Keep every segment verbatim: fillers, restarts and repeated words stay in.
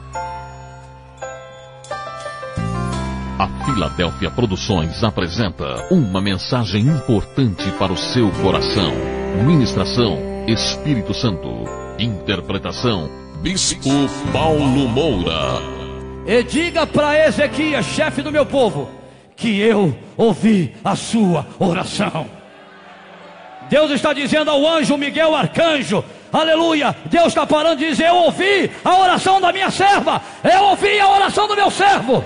A Filadélfia Produções apresenta uma mensagem importante para o seu coração. Ministração Espírito Santo. Interpretação Bispo Paulo Moura. E diga para Ezequias, chefe do meu povo, que eu ouvi a sua oração. Deus está dizendo ao anjo Miguel, arcanjo, aleluia, Deus está parando de dizer: eu ouvi a oração da minha serva, eu ouvi a oração do meu servo.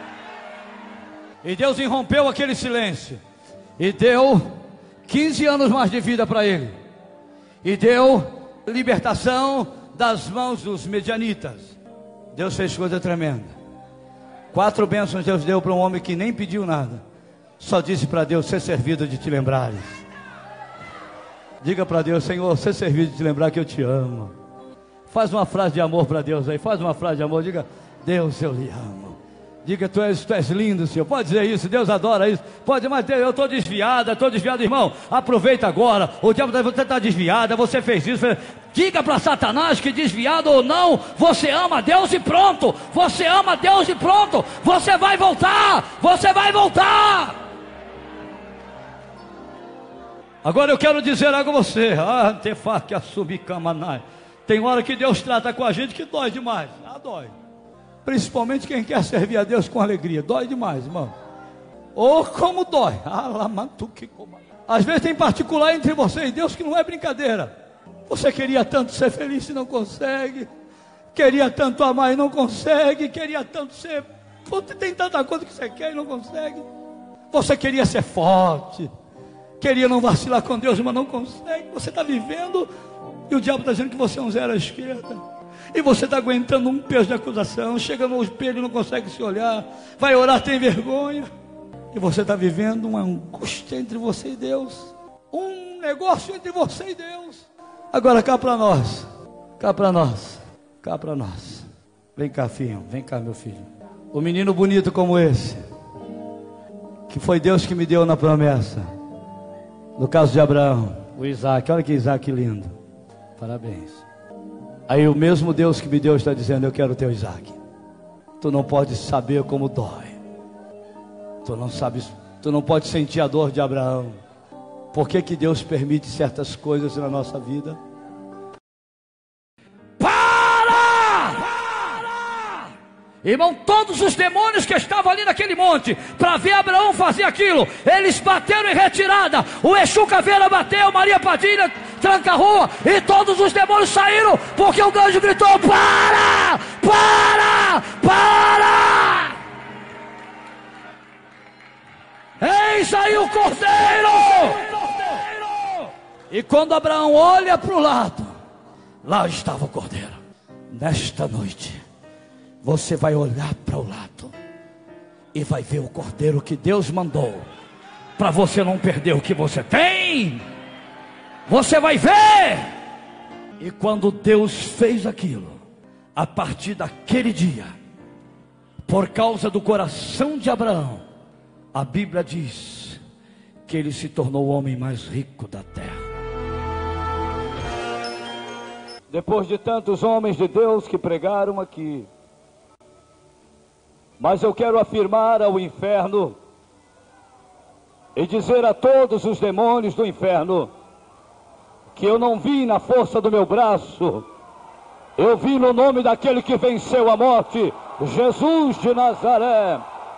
E Deus irrompeu aquele silêncio e deu quinze anos mais de vida para ele, e deu libertação das mãos dos medianitas. Deus fez coisa tremenda. Quatro bênçãos Deus deu para um homem que nem pediu nada, só disse para Deus: ser servido de te lembrares. Diga para Deus: Senhor, ser servido de te lembrar que eu te amo. Faz uma frase de amor para Deus aí, faz uma frase de amor, diga: Deus, eu lhe amo. Diga: tu és, tu és lindo, Senhor. Pode dizer isso, Deus adora isso. Pode, mas eu estou desviada, estou desviado, irmão. Aproveita agora. O diabo, você está desviada, você fez isso. Fez... Diga para Satanás que, desviado ou não, você ama Deus e pronto. Você ama Deus e pronto. Você vai voltar. Você vai voltar. Agora eu quero dizer algo a você. Ah, tefaque assubicamanai. Tem hora que Deus trata com a gente que dói demais. Ah, dói. Principalmente quem quer servir a Deus com alegria. Dói demais, irmão. Ou como dói. Às vezes tem particular entre você e Deus que não é brincadeira. Você queria tanto ser feliz e não consegue. Queria tanto amar e não consegue. Queria tanto ser... Tem tanta coisa que você quer e não consegue. Você queria ser forte. Queria não vacilar com Deus, mas não consegue. Você está vivendo e o diabo está dizendo que você é um zero à esquerda. E você está aguentando um peso de acusação. Chega no espelho e não consegue se olhar. Vai orar, tem vergonha. E você está vivendo uma angústia entre você e Deus. Um negócio entre você e Deus. Agora cá para nós. Cá para nós. Cá para nós. Vem cá, filho. Vem cá, meu filho. Um menino bonito como esse, que foi Deus que me deu na promessa. No caso de Abraão, o Isaac. Olha que Isaac lindo. Parabéns. Aí o mesmo Deus que me deu está dizendo: eu quero teu Isaac. Tu não podes saber como dói. Tu não sabes, tu não podes sentir a dor de Abraão. Por que que Deus permite certas coisas na nossa vida? Irmão, todos os demônios que estavam ali naquele monte para ver Abraão fazer aquilo, eles bateram em retirada. O Exu Caveira bateu, Maria Padilha tranca a rua, e todos os demônios saíram, porque o anjo gritou: para, para, para. Eis aí o cordeiro. E quando Abraão olha para o lado, lá estava o cordeiro. Nesta noite você vai olhar para o lado e vai ver o cordeiro que Deus mandou, para você não perder o que você tem. Você vai ver. E quando Deus fez aquilo, a partir daquele dia, por causa do coração de Abraão, a Bíblia diz que ele se tornou o homem mais rico da terra. Depois de tantos homens de Deus que pregaram aqui, mas eu quero afirmar ao inferno e dizer a todos os demônios do inferno que eu não vi na força do meu braço, eu vi no nome daquele que venceu a morte, Jesus de Nazaré.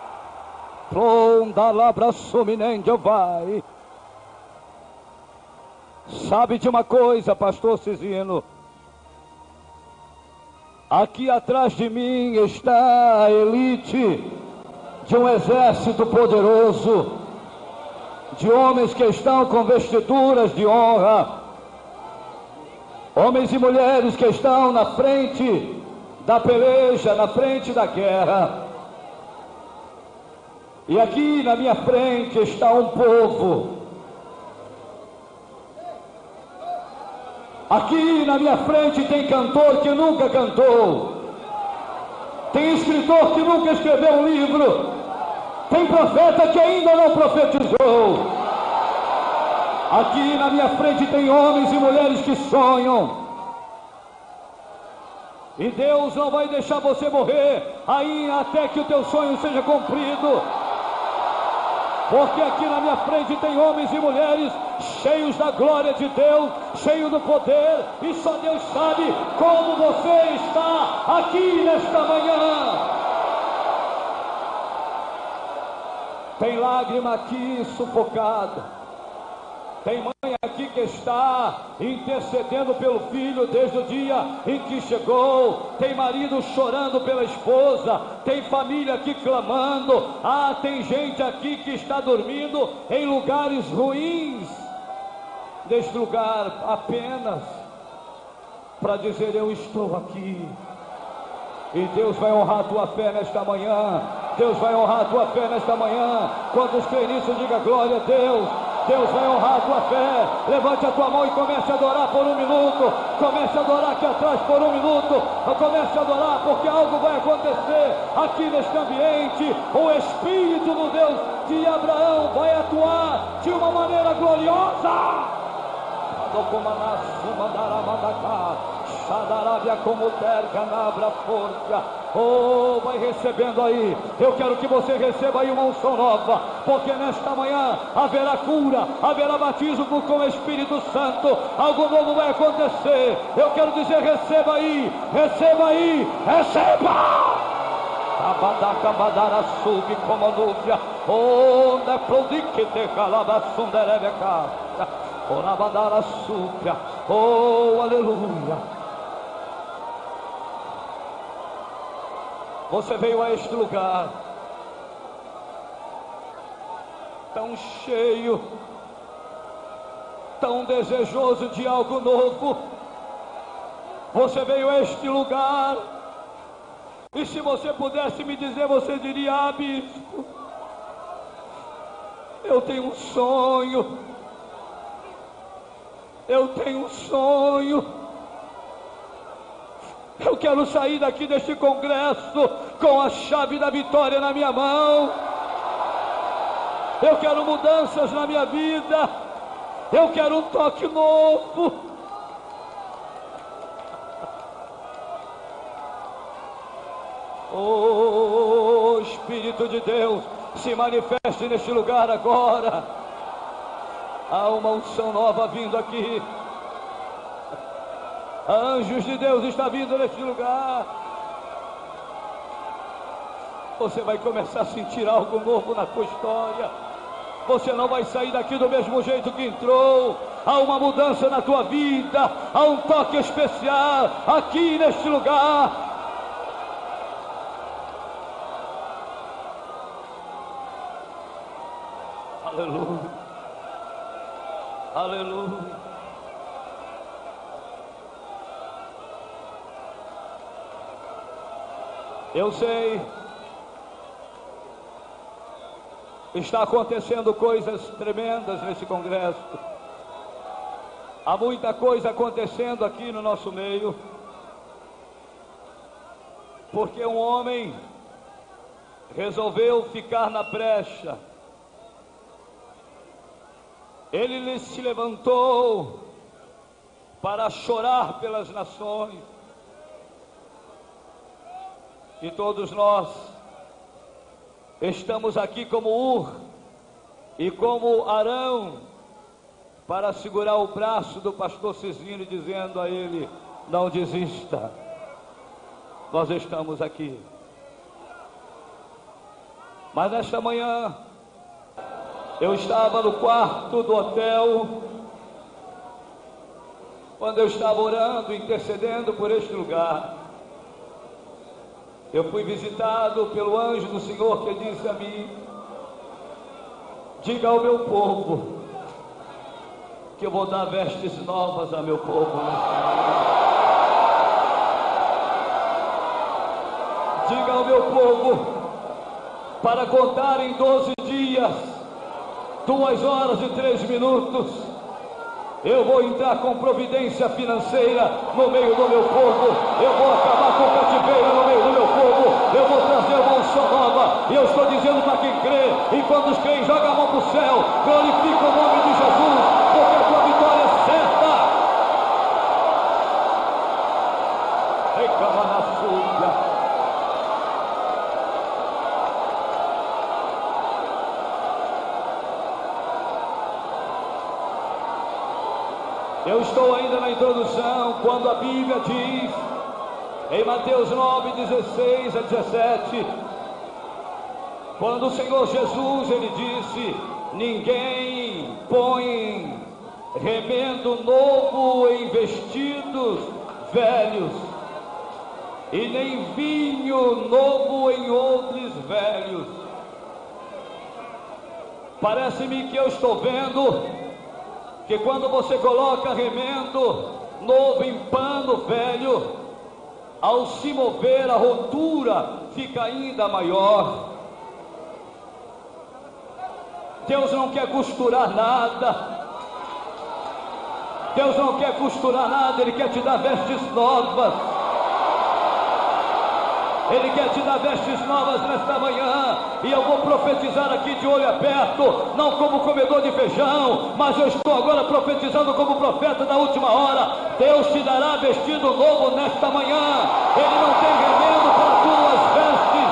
Sabe de uma coisa, pastor Cisino? Aqui atrás de mim está a elite de um exército poderoso, de homens que estão com vestiduras de honra, homens e mulheres que estão na frente da peleja, na frente da guerra. E aqui na minha frente está um povo. Aqui na minha frente tem cantor que nunca cantou, tem escritor que nunca escreveu um livro, tem profeta que ainda não profetizou. Aqui na minha frente tem homens e mulheres que sonham. E Deus não vai deixar você morrer aí até que o teu sonho seja cumprido. Porque aqui na minha frente tem homens e mulheres cheios da glória de Deus, cheios do poder, e só Deus sabe como você está aqui nesta manhã. Tem lágrima aqui sufocada. Tem mãe aqui que está intercedendo pelo filho desde o dia em que chegou. Tem marido chorando pela esposa. Tem família aqui clamando. Ah, tem gente aqui que está dormindo em lugares ruins. Neste lugar apenas para dizer: eu estou aqui. E Deus vai honrar a tua fé nesta manhã. Deus vai honrar a tua fé nesta manhã. Quando os crentes digam glória a Deus, Deus vai honrar a tua fé. Levante a tua mão e comece a adorar por um minuto. Comece a adorar aqui atrás por um minuto. Comece a adorar, porque algo vai acontecer aqui neste ambiente. O Espírito do Deus de Abraão vai atuar de uma maneira gloriosa. Como terga nabra força. Oh, vai recebendo aí. Eu quero que você receba aí uma unção nova, porque nesta manhã haverá cura, haverá batismo com o Espírito Santo. Algo novo vai acontecer. Eu quero dizer: receba aí, receba aí, receba. Abadaca badara sub como nuvem. Oh, na prodique te calaba sunderebeca. Oh, na badara sub. Oh, aleluia. Você veio a este lugar tão cheio, tão desejoso de algo novo. Você veio a este lugar, e se você pudesse me dizer, você diria: ah, bispo, eu tenho um sonho, eu tenho um sonho. Eu quero sair daqui deste congresso com a chave da vitória na minha mão. Eu quero mudanças na minha vida. Eu quero um toque novo. Oh, Espírito de Deus, se manifeste neste lugar agora. Há uma unção nova vindo aqui. Anjos de Deus está vindo neste lugar. Você vai começar a sentir algo novo na tua história. Você não vai sair daqui do mesmo jeito que entrou. Há uma mudança na tua vida. Há um toque especial aqui neste lugar. Aleluia. Aleluia. Eu sei, está acontecendo coisas tremendas nesse congresso. Há muita coisa acontecendo aqui no nosso meio, porque um homem resolveu ficar na brecha. Ele se levantou para chorar pelas nações. E todos nós estamos aqui como Ur e como Arão para segurar o braço do pastor Cisino, dizendo a ele: não desista, nós estamos aqui. Mas nesta manhã eu estava no quarto do hotel, quando eu estava orando, intercedendo por este lugar. Eu fui visitado pelo anjo do Senhor, que disse a mim: diga ao meu povo que eu vou dar vestes novas a meu povo. Diga ao meu povo para contar em doze dias, duas horas e três minutos, eu vou entrar com providência financeira no meio do meu povo. Eu vou acabar com o cativeiro no meio do meu povo. Eu vou trazer uma unção nova. E eu estou dizendo para quem crê. E quando os crentes jogam a mão para o céu, glorifica o nome de Jesus, porque a tua vitória é certa. Ei, camarada. estou ainda na introdução, quando a Bíblia diz, em Mateus nove, dezesseis a dezessete, quando o Senhor Jesus, ele disse, ninguém põe remendo novo em vestidos velhos, e nem vinho novo em odres velhos. Parece-me que eu estou vendo que quando você coloca remendo novo em pano velho, ao se mover a rotura fica ainda maior. Deus não quer costurar nada. Deus não quer costurar nada, Ele quer te dar vestes novas. Ele quer te dar vestes novas nesta manhã. E eu vou profetizar aqui de olho aberto, não como comedor de feijão, mas eu estou agora profetizando como profeta da última hora. Deus te dará vestido novo nesta manhã. Ele não tem remendo para tuas vestes.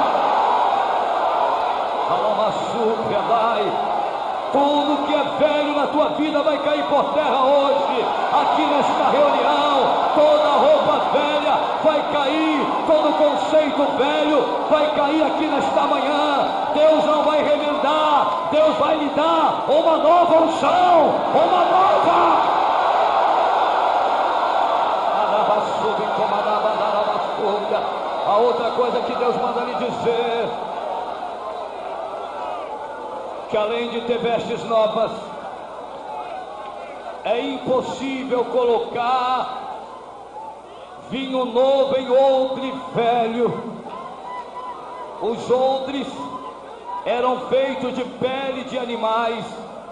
Alamassu, tudo que é velho na tua vida vai cair por terra hoje, aqui nesta reunião. Toda roupa velha vai cair, todo conceito velho vai cair aqui nesta manhã. Deus não vai remendar, Deus vai lhe dar uma nova unção, uma nova. A outra coisa que Deus manda lhe dizer, que além de ter vestes novas, é impossível colocar vinho novo em odre velho. Os odres eram feitos de pele de animais,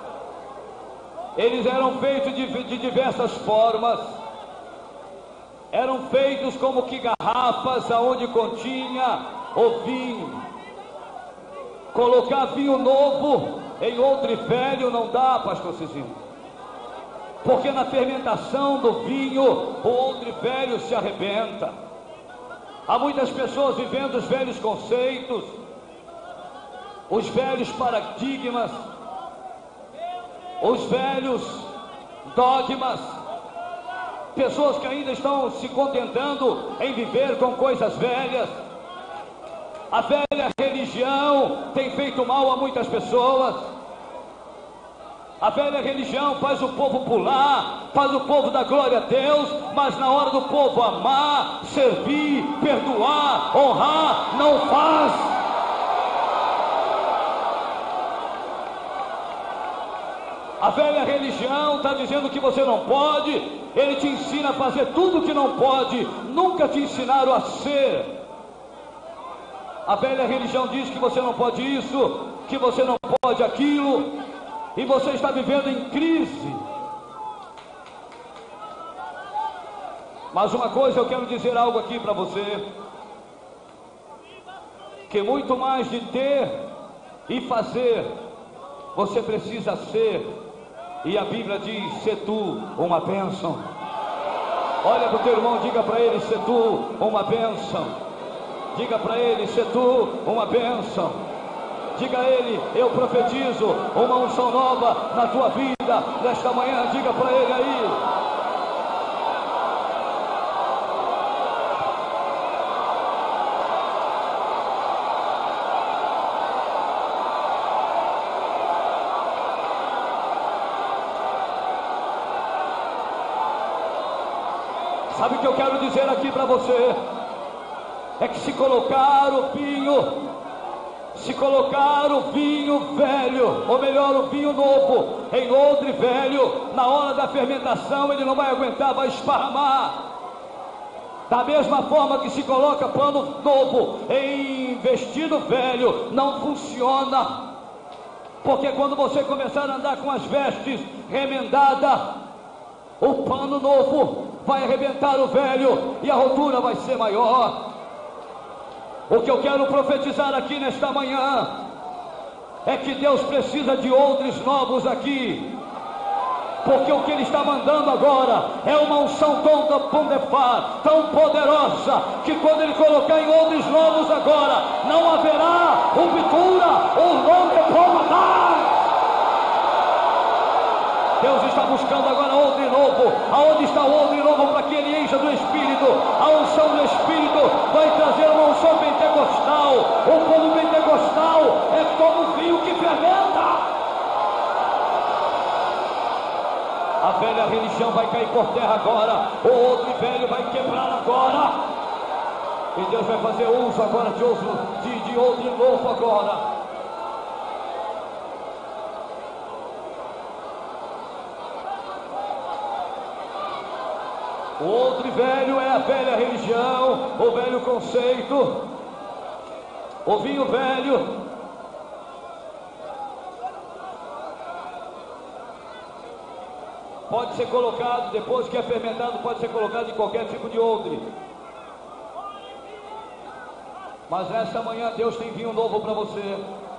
eles eram feitos de, de diversas formas, eram feitos como que garrafas aonde continha o vinho. Colocar vinho novo em odre velho não dá, pastor Cizinho, porque na fermentação do vinho o odre velho se arrebenta. Há muitas pessoas vivendo os velhos conceitos, os velhos paradigmas, os velhos dogmas, pessoas que ainda estão se contentando em viver com coisas velhas. A velha religião tem feito mal a muitas pessoas. A velha religião faz o povo pular, faz o povo dar glória a Deus, mas na hora do povo amar, servir, perdoar, honrar, não faz. A velha religião está dizendo que você não pode, ele te ensina a fazer tudo que não pode, nunca te ensinaram a ser. A velha religião diz que você não pode isso, que você não pode aquilo, e você está vivendo em crise. Mas uma coisa, eu quero dizer algo aqui para você, que muito mais de ter e fazer, você precisa ser. E a Bíblia diz, se tu uma bênção. Olha para o teu irmão, diga para ele, se tu uma bênção. Diga para ele, se tu uma bênção. Diga a ele, eu profetizo uma unção nova na tua vida nesta manhã. Diga para ele aí. Sabe o que eu quero dizer aqui para você? É que se colocar o vinho, se colocar o vinho velho, ou melhor, o vinho novo, em odre velho, na hora da fermentação ele não vai aguentar, vai esparramar. Da mesma forma que se coloca pano novo em vestido velho, não funciona. Porque quando você começar a andar com as vestes remendadas, o pano novo vai arrebentar o velho e a rotura vai ser maior. O que eu quero profetizar aqui nesta manhã é que Deus precisa de odres novos aqui, porque o que Ele está mandando agora é uma unção tão pondefar, tão poderosa, que quando Ele colocar em odres novos agora, não haverá ruptura, o nome é pomadar. Deus está buscando agora odre novo. Aonde está o odre novo para que ele encha do Espírito? A unção do Espírito vai trazer uma unção pentecostal. O povo pentecostal é como vinho que fermenta. A velha religião vai cair por terra agora. O odre velho vai quebrar agora. E Deus vai fazer uso agora de, uso, de, de odre novo agora. O odre velho é a velha religião, o velho conceito, o vinho velho. Pode ser colocado, depois que é fermentado, pode ser colocado em qualquer tipo de odre. Mas nesta manhã Deus tem vinho novo para você.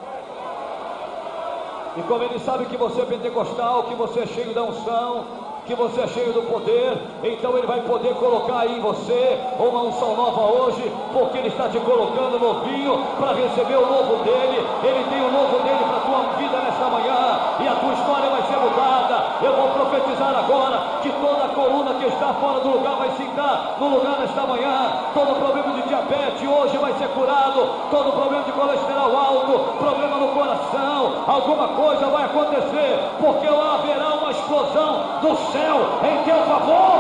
E como Ele sabe que você é pentecostal, que você é cheio da unção, que você é cheio do poder, então Ele vai poder colocar aí em você uma unção nova hoje, porque Ele está te colocando novinho para receber o novo dEle. Ele tem o novo dEle para a tua vida nesta manhã, e a tua história vai ser mudada. Eu vou profetizar agora que toda a coluna que está fora do lugar vai sentar no lugar nesta manhã. Todo problema de diabetes hoje vai ser curado, todo problema de colesterol alto, problema no coração, alguma coisa vai acontecer, porque lá haverá uma explosão do céu em teu favor.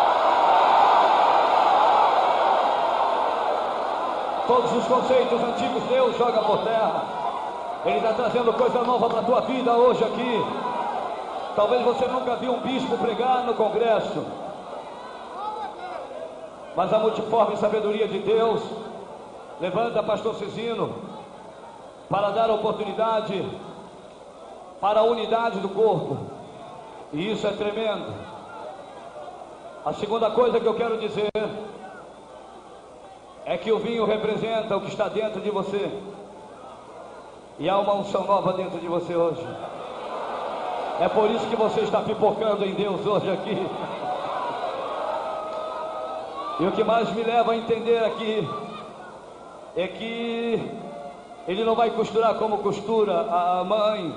Todos os conceitos antigos Deus joga por terra. Ele está trazendo coisa nova para a tua vida hoje aqui. Talvez você nunca viu um bispo pregar no congresso, mas a multiforme sabedoria de Deus levanta pastor Cizino para dar oportunidade para a unidade do corpo. E isso é tremendo. A segunda coisa que eu quero dizer é que o vinho representa o que está dentro de você. E há uma unção nova dentro de você hoje. É por isso que você está pipocando em Deus hoje aqui. E o que mais me leva a entender aqui é que Ele não vai costurar como costura a mãe,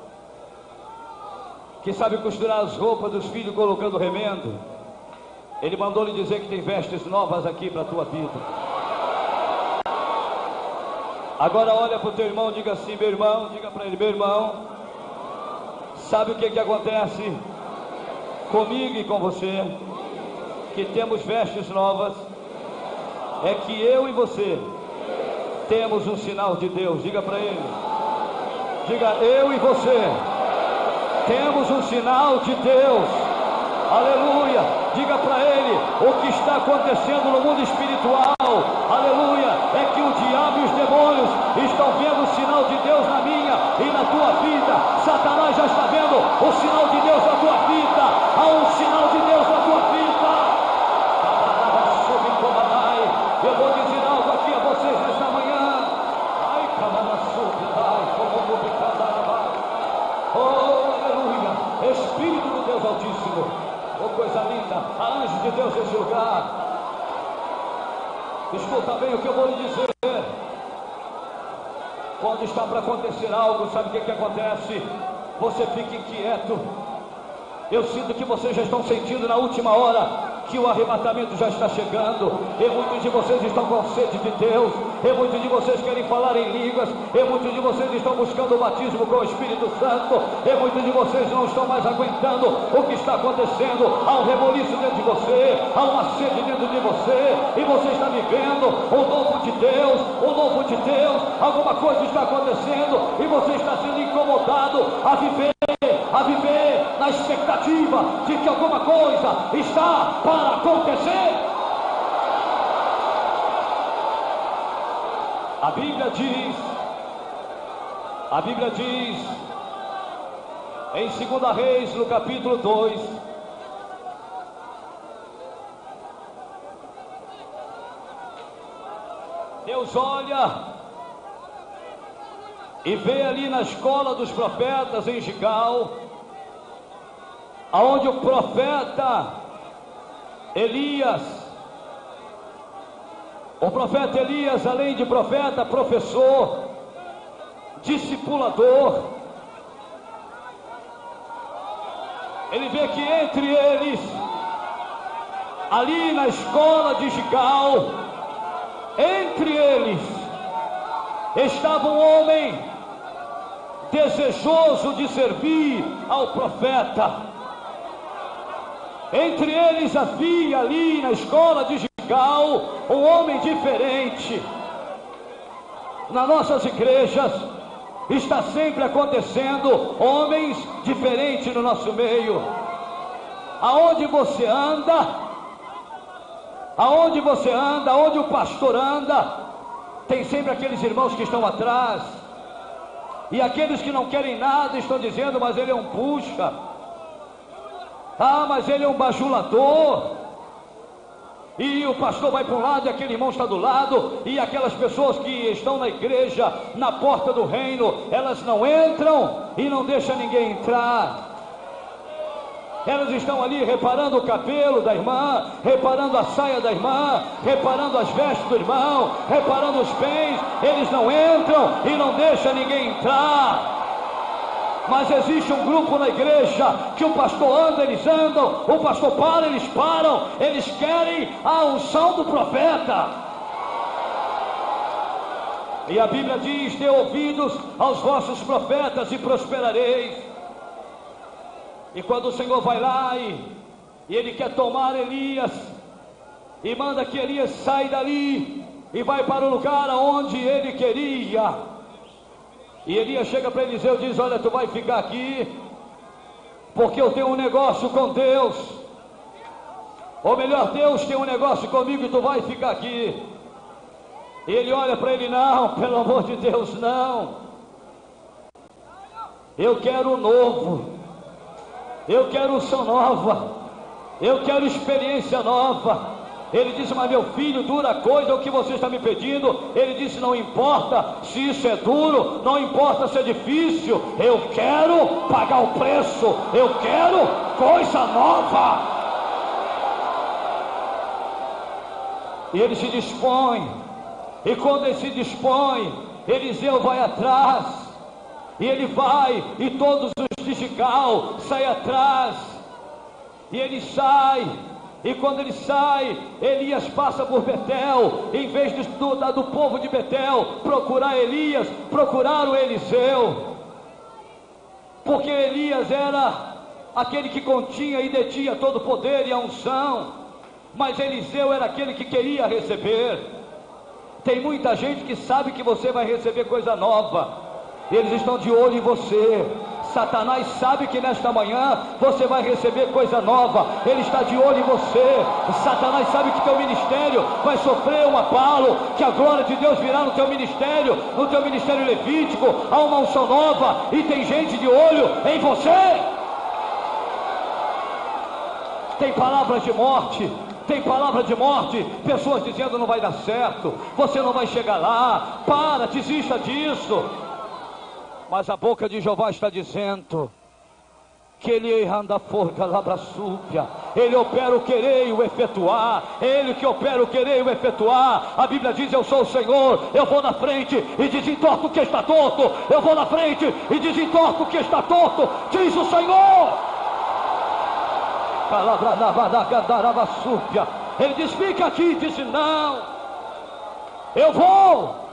que sabe costurar as roupas dos filhos colocando remendo. Ele mandou lhe dizer que tem vestes novas aqui para a tua vida. Agora olha para o teu irmão, diga assim: meu irmão, diga para ele: meu irmão, sabe o que que acontece comigo e com você? Que temos vestes novas. É que eu e você temos um sinal de Deus. Diga para ele, diga: eu e você temos um sinal de Deus. Aleluia. Diga para ele: o que está acontecendo no mundo espiritual, aleluia, é que o diabo e os demônios estão vendo o sinal de Deus na minha e na tua vida. Satanás já está vendo o sinal de Deus na tua vida. Há um sinal de Deus na tua vida. Eu vou dizer algo aqui a vocês nesta manhã. Ai, oh, aleluia. Espírito do Deus Altíssimo. Oh, coisa linda, a anjo de Deus nesse lugar. Escuta bem o que eu vou lhe dizer. Quando está para acontecer algo, sabe o que que acontece? Você fica inquieto. Eu sinto que vocês já estão sentindo na última hora que o arrebatamento já está chegando, e muitos de vocês estão com sede de Deus, e muitos de vocês querem falar em línguas, e muitos de vocês estão buscando o batismo com o Espírito Santo, e muitos de vocês não estão mais aguentando o que está acontecendo. Há um reboliço dentro de você, há uma sede dentro de você, e você está vivendo o novo de Deus, o novo de Deus. Alguma coisa está acontecendo, e você está sendo incomodado a viver, a viver na expectativa de que alguma coisa está para acontecer. A Bíblia diz, a Bíblia diz em Segunda Reis, no capítulo dois, Deus olha e vê ali na escola dos profetas em Gigal, aonde o profeta Elias, o profeta Elias, além de profeta, professor, discipulador, ele vê que entre eles, ali na escola de Gigal, entre eles, estava um homem desejoso de servir ao profeta. Entre eles havia ali na escola de Gigal um homem diferente. Nas nossas igrejas está sempre acontecendo homens diferentes no nosso meio. Aonde você anda, aonde você anda, aonde o pastor anda, tem sempre aqueles irmãos que estão atrás, e aqueles que não querem nada estão dizendo, mas ele é um puxa, ah, mas ele é um bajulador. E o pastor vai para um lado e aquele irmão está do lado, e aquelas pessoas que estão na igreja, na porta do reino, elas não entram e não deixam ninguém entrar. Elas estão ali reparando o cabelo da irmã, reparando a saia da irmã, reparando as vestes do irmão, reparando os pés. Eles não entram e não deixam ninguém entrar. Mas existe um grupo na igreja que o pastor anda, eles andam, o pastor para, eles param, eles querem a unção do profeta. E a Bíblia diz: dê ouvidos aos vossos profetas e prosperareis. E quando o Senhor vai lá e, e ele quer tomar Elias, e manda que Elias saia dali e vai para o lugar aonde ele queria, e Elias chega para Eliseu e diz: olha, tu vai ficar aqui, porque eu tenho um negócio com Deus. Ou melhor, Deus tem um negócio comigo e tu vai ficar aqui. E ele olha para ele: não, pelo amor de Deus, não. Eu quero o novo. Eu quero unção nova, eu quero experiência nova. Ele disse: mas meu filho, dura coisa é o que você está me pedindo. Ele disse: não importa se isso é duro, não importa se é difícil, eu quero pagar o preço, eu quero coisa nova. E ele se dispõe, e quando ele se dispõe, Eliseu vai atrás. E ele vai, e todos os de Gigal saem atrás. E ele sai, e quando ele sai, Elias passa por Betel. Em vez de, do, do povo de Betel procurar Elias, procuraram Eliseu. Porque Elias era aquele que continha e detinha todo o poder e a unção, mas Eliseu era aquele que queria receber. Tem muita gente que sabe que você vai receber coisa nova. Eles estão de olho em você. Satanás sabe que nesta manhã você vai receber coisa nova. Ele está de olho em você. Satanás sabe que teu ministério vai sofrer um abalo, que a glória de Deus virá no teu ministério, no teu ministério levítico. Há uma unção nova e tem gente de olho em você. Tem palavras de morte. Tem palavra de morte, pessoas dizendo: não vai dar certo, você não vai chegar lá, para, desista disso. Mas a boca de Jeová está dizendo que ele anda forca labrasúpia, ele opera o querer e o efetuar, ele que opera o querer e o efetuar. A Bíblia diz: eu sou o Senhor, eu vou na frente e desentorto o que está torto, eu vou na frente e desentorto o que está torto, diz o Senhor. Ele diz: fica aqui, disse: não, eu vou.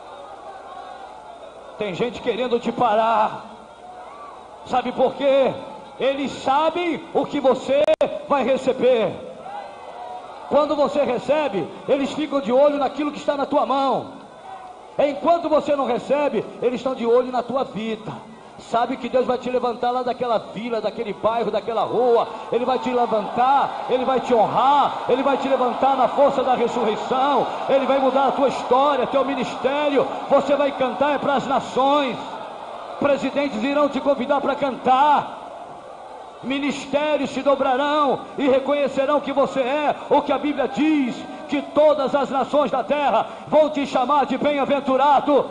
Tem gente querendo te parar. Sabe por quê? Eles sabem o que você vai receber. Quando você recebe, eles ficam de olho naquilo que está na tua mão. Enquanto você não recebe, eles estão de olho na tua vida. Sabe que Deus vai te levantar lá daquela vila, daquele bairro, daquela rua. Ele vai te levantar, Ele vai te honrar, Ele vai te levantar na força da ressurreição. Ele vai mudar a tua história, teu ministério. Você vai cantar para as nações. Presidentes irão te convidar para cantar. Ministérios se dobrarão e reconhecerão que você é o que a Bíblia diz, que todas as nações da terra vão te chamar de bem-aventurado.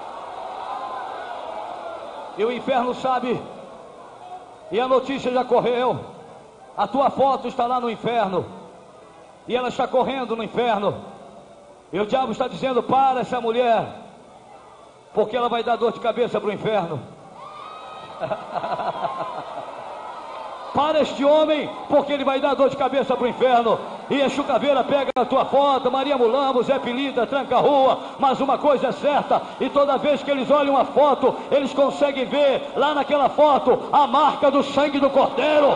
E o inferno sabe, e a notícia já correu. A tua foto está lá no inferno, e ela está correndo no inferno, e o diabo está dizendo: para essa mulher, porque ela vai dar dor de cabeça para o inferno. para este homem, porque ele vai dar dor de cabeça para o inferno. E a Chucaveira pega a tua foto, Maria Mulambo, Zé Pilinda, tranca a rua. Mas uma coisa é certa, e toda vez que eles olham a foto, eles conseguem ver lá naquela foto a marca do sangue do Cordeiro.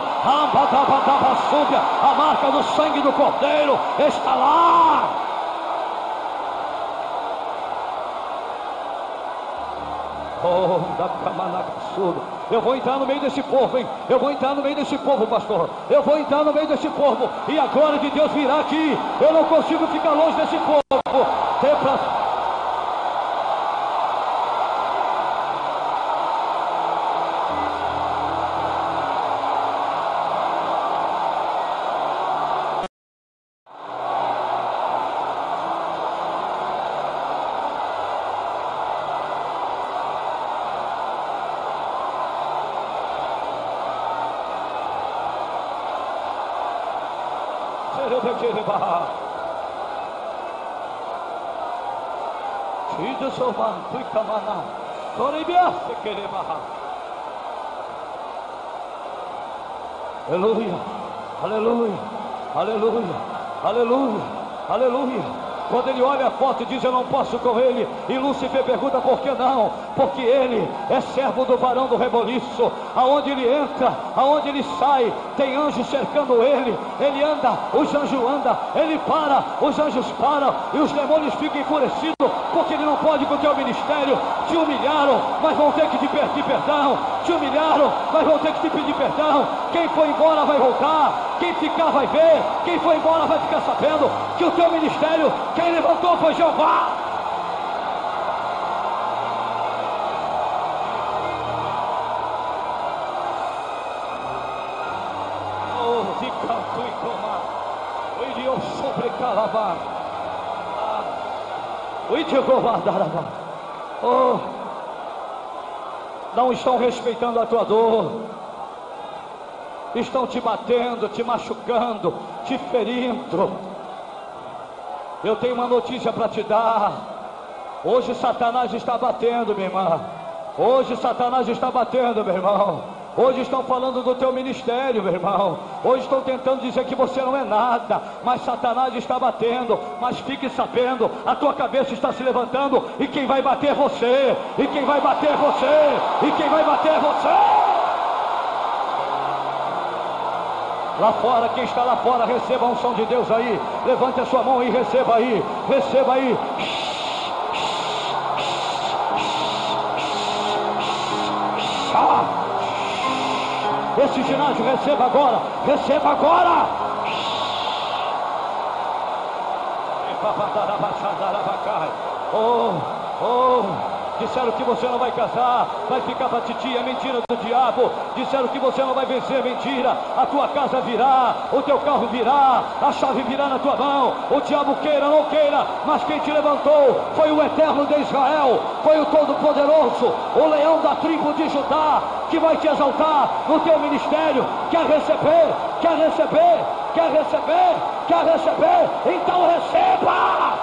A marca do sangue do Cordeiro está lá. Oh, da Camanacaçudo. Eu vou entrar no meio desse povo, hein? Eu vou entrar no meio desse povo, pastor. Eu vou entrar no meio desse povo. E a glória de Deus virá aqui. Eu não consigo ficar longe desse povo. Tem pra... Aleluia, aleluia, aleluia, aleluia, aleluia. Quando ele olha a foto e diz: eu não posso com ele. E Lúcifer pergunta: por que não? Porque ele é servo do varão do reboliço. Aonde ele entra, aonde ele sai, tem anjos cercando ele. Ele anda, os anjos andam. Ele para, os anjos param. E os demônios ficam enfurecidos, porque ele não pode com o teu ministério. Te humilharam, mas vão ter que te pedir perdão. Te humilharam, mas vão ter que te pedir perdão. Quem foi embora vai voltar. Quem ficar vai ver. Quem foi embora vai ficar sabendo que o teu ministério, quem levantou foi Jeová. Oh, de canto e tomar. O idioma sobre calabar. O idioma darabá. Oh, não estão respeitando a tua dor. Estão te batendo, te machucando, te ferindo. Eu tenho uma notícia para te dar. Hoje Satanás está batendo, minha irmã. Hoje Satanás está batendo, meu irmão. Hoje estão falando do teu ministério, meu irmão. Hoje estão tentando dizer que você não é nada. Mas Satanás está batendo. Mas fique sabendo, a tua cabeça está se levantando. E quem vai bater é você. E quem vai bater é você. E quem vai bater é você. Lá fora, quem está lá fora, receba a unção de Deus aí. Levante a sua mão e receba aí. Receba aí. Esse ginásio, receba agora. Receba agora. Oh, oh. Disseram que você não vai casar, vai ficar para titia, é mentira do diabo. Disseram que você não vai vencer, mentira. A tua casa virá, o teu carro virá, a chave virá na tua mão. O diabo queira, não queira, mas quem te levantou foi o Eterno de Israel, foi o Todo-Poderoso, o leão da tribo de Judá, que vai te exaltar no teu ministério. Quer receber, quer receber, quer receber, quer receber, então receba.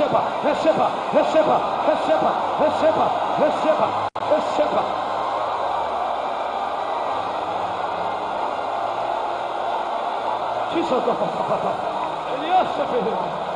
receba, receba, receba, receba, receba, receba, receba. Elias, Ferreira.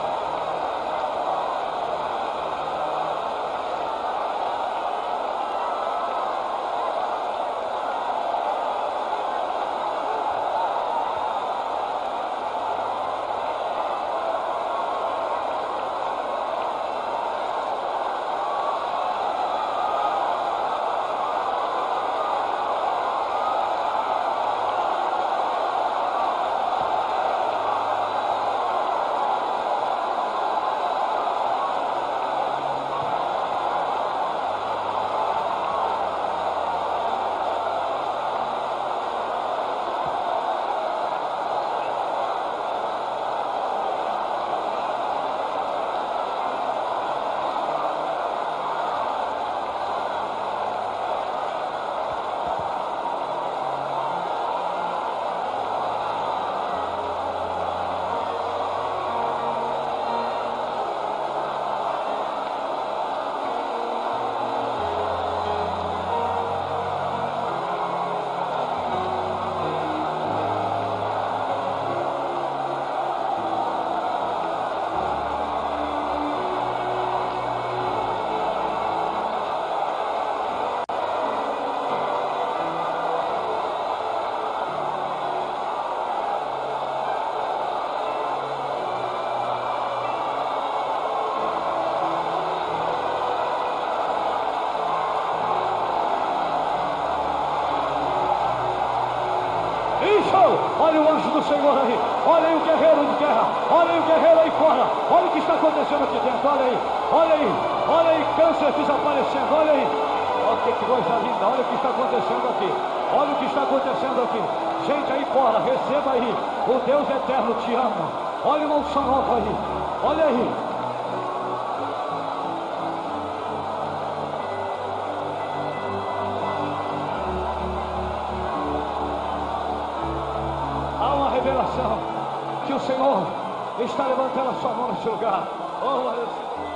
Olha o anjo do Senhor aí, olha aí o guerreiro de guerra, olha aí o guerreiro aí fora, olha o que está acontecendo aqui dentro, olha aí, olha aí, olha aí, câncer desaparecendo, olha aí, olha que coisa linda, olha o que está acontecendo aqui, olha o que está acontecendo aqui, gente aí fora, receba aí, o Deus eterno te ama, olha uma unção nova aí, olha aí. Revelação que o Senhor está levantando a sua mão nesse lugar. Oh, Deus.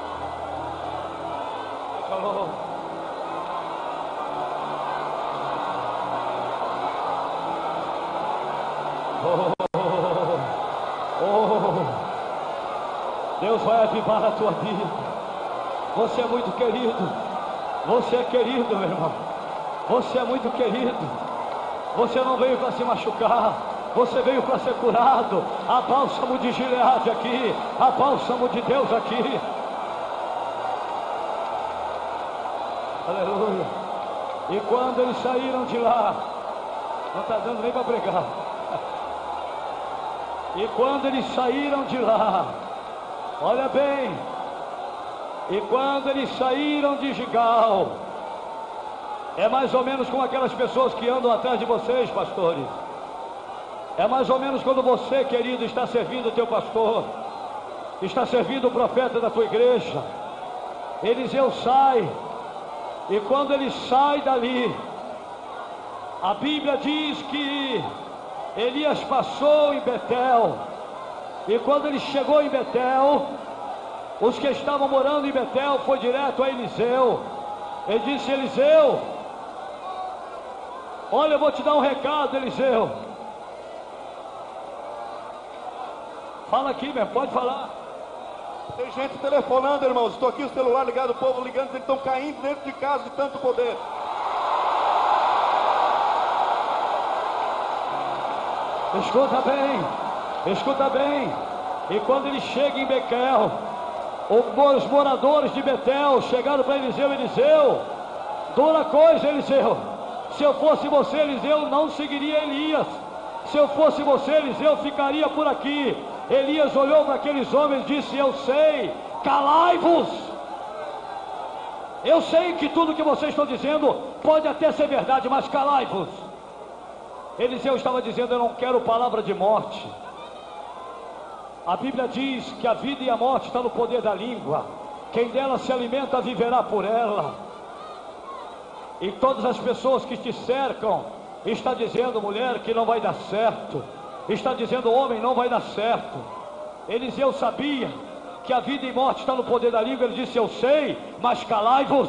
Oh. Oh. Oh. Deus vai avivar a tua vida. Você é muito querido. Você é querido, meu irmão. Você é muito querido. Você não veio para se machucar. Você veio para ser curado. Há bálsamo de Gileade aqui. Há bálsamo de Deus aqui. Aleluia. E quando eles saíram de lá, não está dando nem para pregar. E quando eles saíram de lá, olha bem. E quando eles saíram de Gigal, é mais ou menos como aquelas pessoas que andam atrás de vocês, pastores. É mais ou menos quando você, querido, está servindo o teu pastor, está servindo o profeta da tua igreja. Eliseu sai, e quando ele sai dali, a Bíblia diz que Elias passou em Betel, e quando ele chegou em Betel, os que estavam morando em Betel foi direto a Eliseu. Ele disse: Eliseu, olha, eu vou te dar um recado, Eliseu. Fala aqui, meu, pode falar. Tem gente telefonando, irmãos. Estou aqui, o celular ligado, o povo ligando, eles estão caindo dentro de casa de tanto poder. Escuta bem, escuta bem. E quando ele chega em Betel, os moradores de Betel chegaram para Eliseu: Eliseu, dura coisa, Eliseu. Se eu fosse você, Eliseu, não seguiria Elias. Se eu fosse você, Eliseu, ficaria por aqui. Elias olhou para aqueles homens e disse: eu sei, calai-vos. Eu sei que tudo que vocês estão dizendo pode até ser verdade, mas calai-vos. Eliseu estava dizendo: eu não quero palavra de morte. A Bíblia diz que a vida e a morte estão no poder da língua. Quem dela se alimenta viverá por ela. E todas as pessoas que te cercam está dizendo: mulher, que não vai dar certo. Está dizendo: homem, não vai dar certo. Eliseu sabia que a vida e morte está no poder da língua, ele disse: eu sei, mas calai-vos.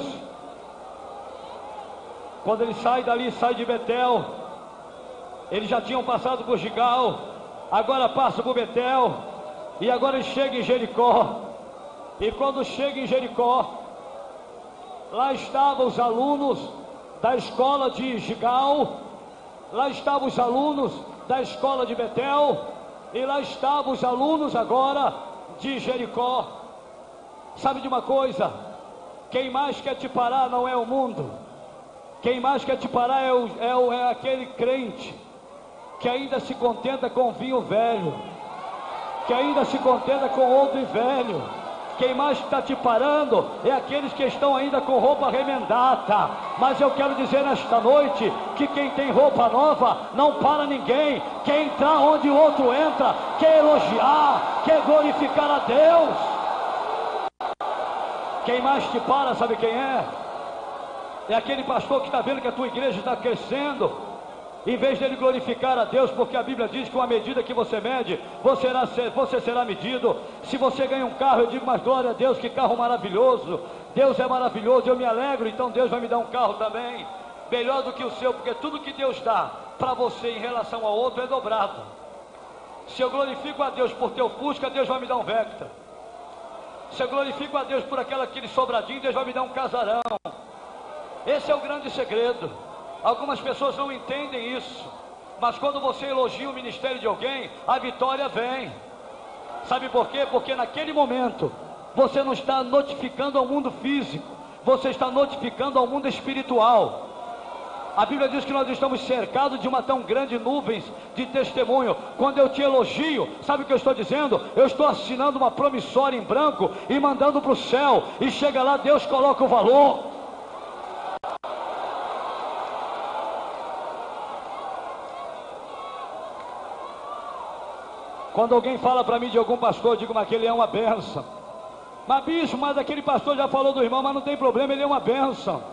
Quando ele sai dali, sai de Betel, eles já tinham passado por Gigal, agora passa por Betel, e agora ele chega em Jericó. E quando chega em Jericó, lá estavam os alunos da escola de Gigal, lá estavam os alunos da escola de Betel, e lá estavam os alunos agora de Jericó. Sabe de uma coisa? Quem mais quer te parar não é o mundo. Quem mais quer te parar é, o, é, o, é aquele crente que ainda se contenta com vinho velho, que ainda se contenta com odre velho. Quem mais está te parando é aqueles que estão ainda com roupa remendada. Mas eu quero dizer nesta noite que quem tem roupa nova não para ninguém. Quer entrar onde o outro entra, quer elogiar, quer glorificar a Deus. Quem mais te para, sabe quem é? É aquele pastor que está vendo que a tua igreja está crescendo, em vez dele glorificar a Deus, porque a Bíblia diz que com a medida que você mede, você será, você será medido. Se você ganha um carro, eu digo: mas glória a Deus, que carro maravilhoso, Deus é maravilhoso, eu me alegro, então Deus vai me dar um carro também, melhor do que o seu, porque tudo que Deus dá para você em relação ao outro é dobrado. Se eu glorifico a Deus por teu Fusca, Deus vai me dar um Vectra. Se eu glorifico a Deus por aquela, aquele sobradinho, Deus vai me dar um casarão. Esse é o grande segredo. Algumas pessoas não entendem isso, mas quando você elogia o ministério de alguém, a vitória vem. Sabe por quê? Porque naquele momento você não está notificando ao mundo físico, você está notificando ao mundo espiritual. A Bíblia diz que nós estamos cercados de uma tão grande nuvem de testemunho. Quando eu te elogio, sabe o que eu estou dizendo? Eu estou assinando uma promissória em branco e mandando para o céu, e chega lá, Deus coloca o valor. Quando alguém fala para mim de algum pastor, eu digo: mas aquele é uma bênção. Mas bicho, mas aquele pastor já falou do irmão, mas não tem problema, ele é uma bênção.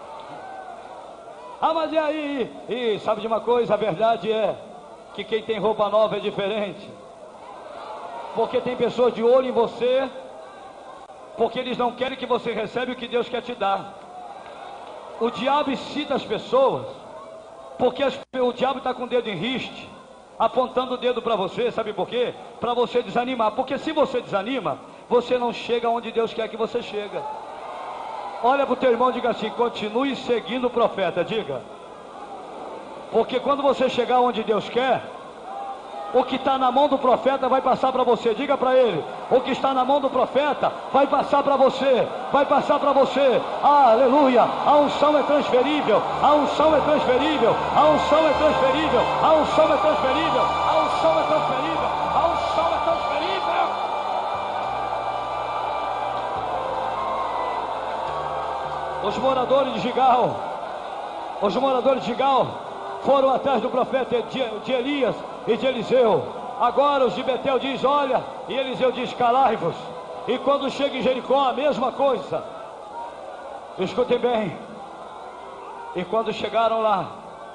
Ah, mas e aí? E sabe de uma coisa? A verdade é que quem tem roupa nova é diferente. Porque tem pessoas de olho em você, porque eles não querem que você receba o que Deus quer te dar. O diabo excita as pessoas, porque as, o diabo está com o dedo em riste, apontando o dedo para você. Sabe por quê? Para você desanimar. Porque se você desanima, você não chega onde Deus quer que você chegue. Olha para o teu irmão e diga assim: continue seguindo o profeta. Diga. Porque quando você chegar onde Deus quer, o que está na mão do profeta vai passar para você. Diga para ele: o que está na mão do profeta vai passar para você. Vai passar para você. Ah, aleluia. A unção é transferível. A unção é transferível. A unção é transferível. A unção é transferível. A unção é transferível. A unção é transferível. Os moradores de Gigal, os moradores de Gigal foram atrás do profeta de Elias e de Eliseu. Agora os de Betel diz: olha, e Eliseu diz: calai-vos. E quando chega em Jericó, a mesma coisa. Escutem bem. E quando chegaram lá,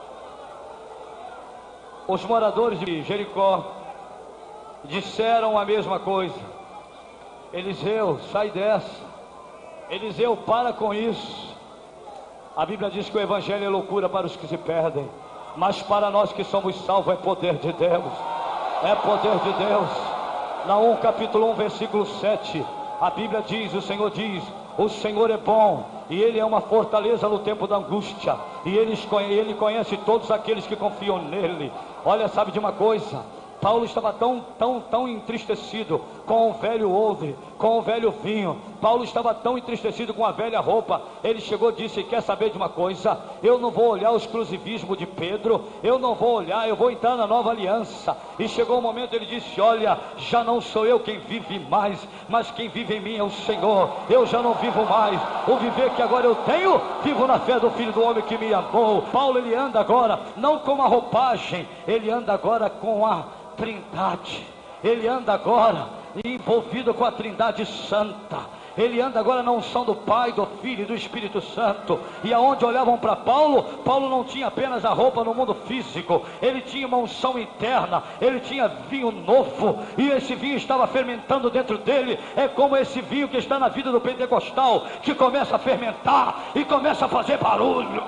os moradores de Jericó disseram a mesma coisa: Eliseu, sai dessa. Eliseu, para com isso. A Bíblia diz que o evangelho é loucura para os que se perdem, mas para nós que somos salvos é poder de Deus. É poder de Deus. Naum capítulo um versículo sete, a Bíblia diz, o Senhor diz: o Senhor é bom e Ele é uma fortaleza no tempo da angústia, e Ele, Ele conhece todos aqueles que confiam nele. Olha, sabe de uma coisa? Paulo estava tão, tão, tão entristecido com o velho odre, com o velho vinho. Paulo estava tão entristecido com a velha roupa. Ele chegou e disse: quer saber de uma coisa? Eu não vou olhar o exclusivismo de Pedro, eu não vou olhar, eu vou entrar na nova aliança. E chegou o momento, ele disse: olha, já não sou eu quem vive mais, mas quem vive em mim é o Senhor. Eu já não vivo mais, o viver que agora eu tenho, vivo na fé do Filho do Homem que me amou. Paulo, ele anda agora não com a roupagem, ele anda agora com a Trindade. Ele anda agora envolvido com a Trindade Santa. Ele anda agora na unção do Pai, do Filho e do Espírito Santo. E aonde olhavam para Paulo, Paulo não tinha apenas a roupa no mundo físico, ele tinha uma unção interna, ele tinha vinho novo, e esse vinho estava fermentando dentro dele. É como esse vinho que está na vida do pentecostal, que começa a fermentar e começa a fazer barulho.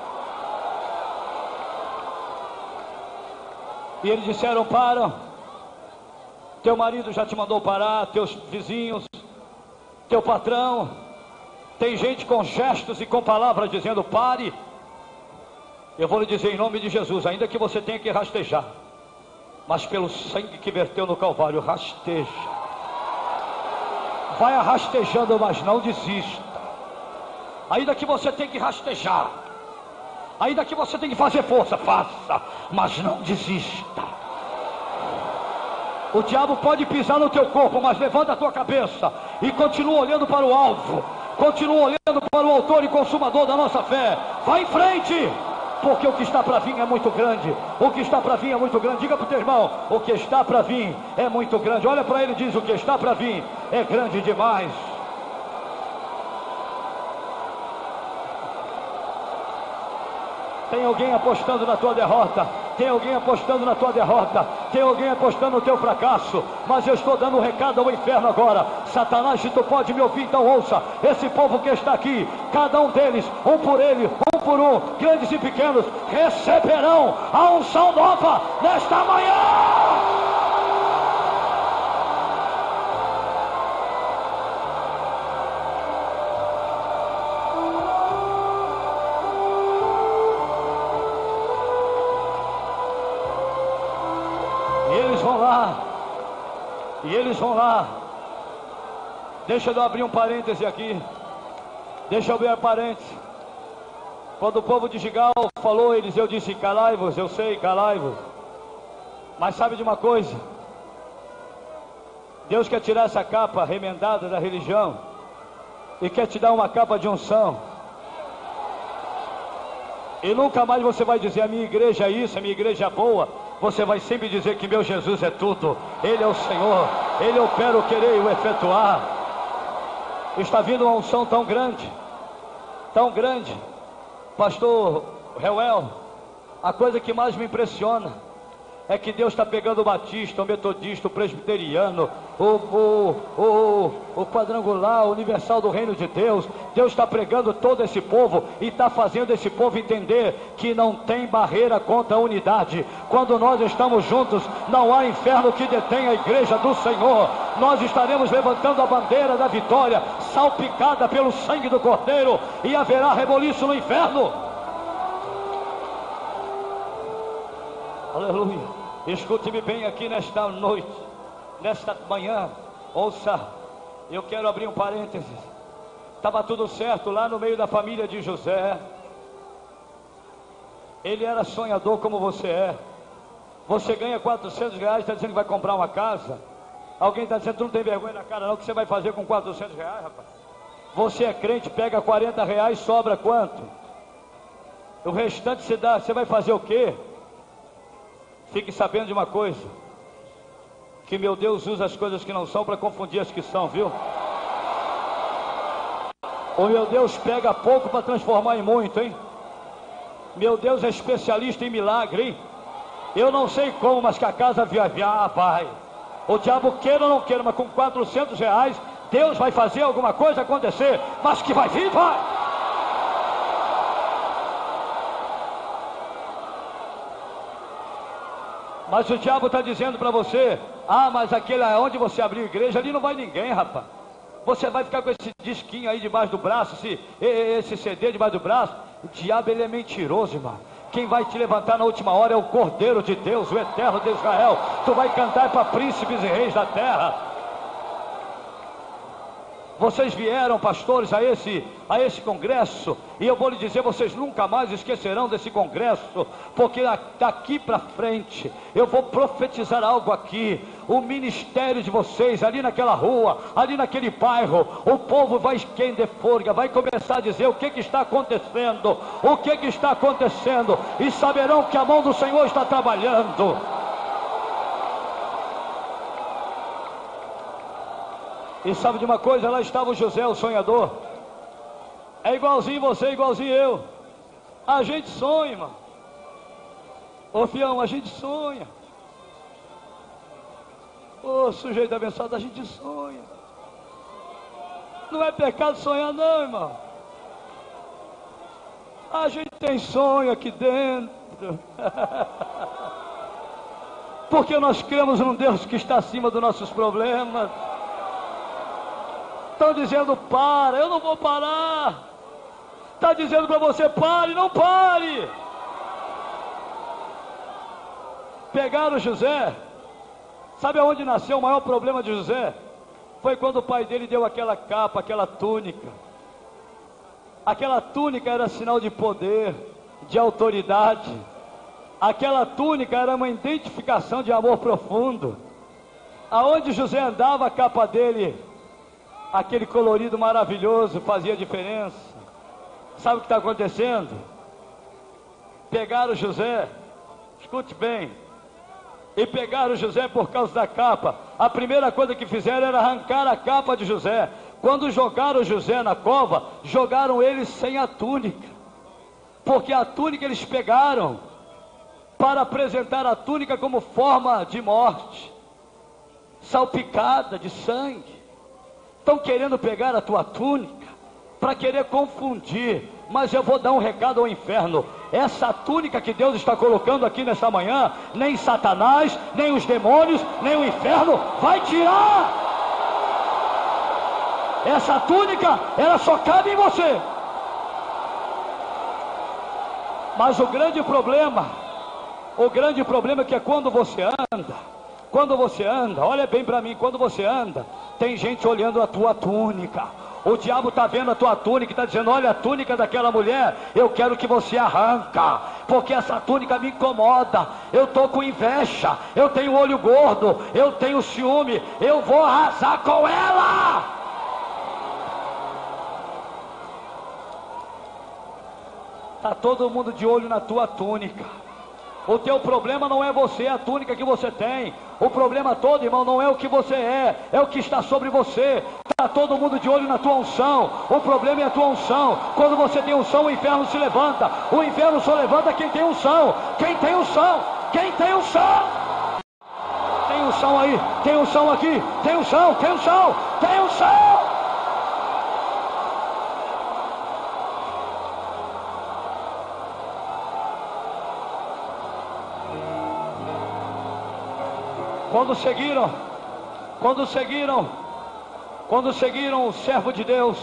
E eles disseram: para, teu marido já te mandou parar, teus vizinhos, teu patrão. Tem gente com gestos e com palavras dizendo: pare. Eu vou lhe dizer em nome de Jesus, ainda que você tenha que rastejar, mas pelo sangue que verteu no Calvário, rasteja. Vai rastejando, mas não desista. Ainda que você tenha que rastejar, ainda que você tenha que fazer força, faça, mas não desista. O diabo pode pisar no teu corpo, mas levanta a tua cabeça e continua olhando para o alvo, continua olhando para o autor e consumador da nossa fé. Vai em frente, porque o que está para vir é muito grande. O que está para vir é muito grande. Diga para o teu irmão: o que está para vir é muito grande. Olha para ele e diz: o que está para vir é grande demais. Tem alguém apostando na tua derrota, tem alguém apostando na tua derrota, tem alguém apostando no teu fracasso, mas eu estou dando um recado ao inferno agora. Satanás, se tu pode me ouvir, então ouça. Esse povo que está aqui, cada um deles, um por ele, um por um, grandes e pequenos, receberão a unção nova nesta manhã. E eles vão lá. Deixa eu abrir um parêntese aqui. Deixa eu abrir um parêntese. Quando o povo de Gigal falou, Eliseu disse: calai-vos, eu sei, calai-vos. Mas sabe de uma coisa? Deus quer tirar essa capa remendada da religião e quer te dar uma capa de unção. E nunca mais você vai dizer: a minha igreja é isso, a minha igreja é boa. Você vai sempre dizer que meu Jesus é tudo. Ele é o Senhor, Ele opera o querer e o efetuar. Está vindo uma unção tão grande, tão grande. Pastor Reuel, a coisa que mais me impressiona é que Deus está pegando o batista, o metodista, o presbiteriano, o, o, o, o quadrangular, o universal do reino de Deus. Deus está pregando todo esse povo e está fazendo esse povo entender que não tem barreira contra a unidade. Quando nós estamos juntos, não há inferno que detenha a igreja do Senhor. Nós estaremos levantando a bandeira da vitória, salpicada pelo sangue do Cordeiro, e haverá reboliço no inferno. Aleluia. Escute-me bem aqui nesta noite, nesta manhã. Ouça, eu quero abrir um parênteses. Estava tudo certo lá no meio da família de José. Ele era sonhador como você é. Você ganha quatrocentos reais, está dizendo que vai comprar uma casa. Alguém está dizendo: tu não tem vergonha na cara não, o que você vai fazer com quatrocentos reais, rapaz? Você é crente, pega quarenta reais, sobra quanto? O restante você dá, você vai fazer o quê? Fique sabendo de uma coisa, que meu Deus usa as coisas que não são para confundir as que são, viu? O meu Deus pega pouco para transformar em muito, hein? Meu Deus é especialista em milagre, hein? Eu não sei como, mas que a casa via, via, pai. O diabo queira ou não queira, mas com quatrocentos reais, Deus vai fazer alguma coisa acontecer, mas que vai vir, vai! Mas o diabo está dizendo para você: ah, mas aquele onde você abriu igreja, ali não vai ninguém, rapaz. Você vai ficar com esse disquinho aí debaixo do braço, esse, esse C D debaixo do braço. O diabo, ele é mentiroso, irmão. Quem vai te levantar na última hora é o Cordeiro de Deus, o Eterno de Israel. Tu vai cantar para príncipes e reis da terra. Vocês vieram, pastores, a esse, a esse congresso, e eu vou lhe dizer, vocês nunca mais esquecerão desse congresso, porque daqui para frente, eu vou profetizar algo aqui. O ministério de vocês, ali naquela rua, ali naquele bairro, o povo vai esquender forga, vai começar a dizer o que que está acontecendo, o que que está acontecendo, e saberão que a mão do Senhor está trabalhando. E sabe de uma coisa? Lá estava o José, o sonhador. É igualzinho você, igualzinho eu. A gente sonha, irmão. Ô fião, a gente sonha. Ô sujeito abençoado, a gente sonha. Não é pecado sonhar não, irmão. A gente tem sonho aqui dentro. Porque nós cremos num Deus que está acima dos nossos problemas. Estão dizendo para, eu não vou parar. Está dizendo para você pare, não pare. Pegaram José. Sabe aonde nasceu o maior problema de José? Foi quando o pai dele deu aquela capa, aquela túnica. Aquela túnica era sinal de poder, de autoridade. Aquela túnica era uma identificação de amor profundo. Aonde José andava, a capa dele, aquele colorido maravilhoso, fazia diferença. Sabe o que está acontecendo? Pegaram José, escute bem, e pegaram José por causa da capa. A primeira coisa que fizeram era arrancar a capa de José. Quando jogaram José na cova, jogaram ele sem a túnica, porque a túnica eles pegaram para apresentar a túnica como forma de morte, salpicada de sangue. Estão querendo pegar a tua túnica para querer confundir, mas eu vou dar um recado ao inferno. Essa túnica que Deus está colocando aqui nessa manhã, nem Satanás, nem os demônios, nem o inferno vai tirar. Essa túnica, ela só cabe em você. Mas o grande problema, o grande problema é que é quando você anda, quando você anda, olha bem para mim, quando você anda, tem gente olhando a tua túnica. O diabo está vendo a tua túnica e está dizendo, olha a túnica daquela mulher, eu quero que você arranca, porque essa túnica me incomoda, eu estou com inveja, eu tenho olho gordo, eu tenho ciúme, eu vou arrasar com ela. Está todo mundo de olho na tua túnica. O teu problema não é você, é a túnica que você tem. O problema todo, irmão, não é o que você é, é o que está sobre você. Está todo mundo de olho na tua unção. O problema é a tua unção. Quando você tem unção, o inferno se levanta. O inferno só levanta quem tem unção. Quem tem unção? Quem tem unção? Tem unção aí, tem unção aqui, tem unção, tem unção, tem unção. Quando seguiram, quando seguiram, quando seguiram o servo de Deus,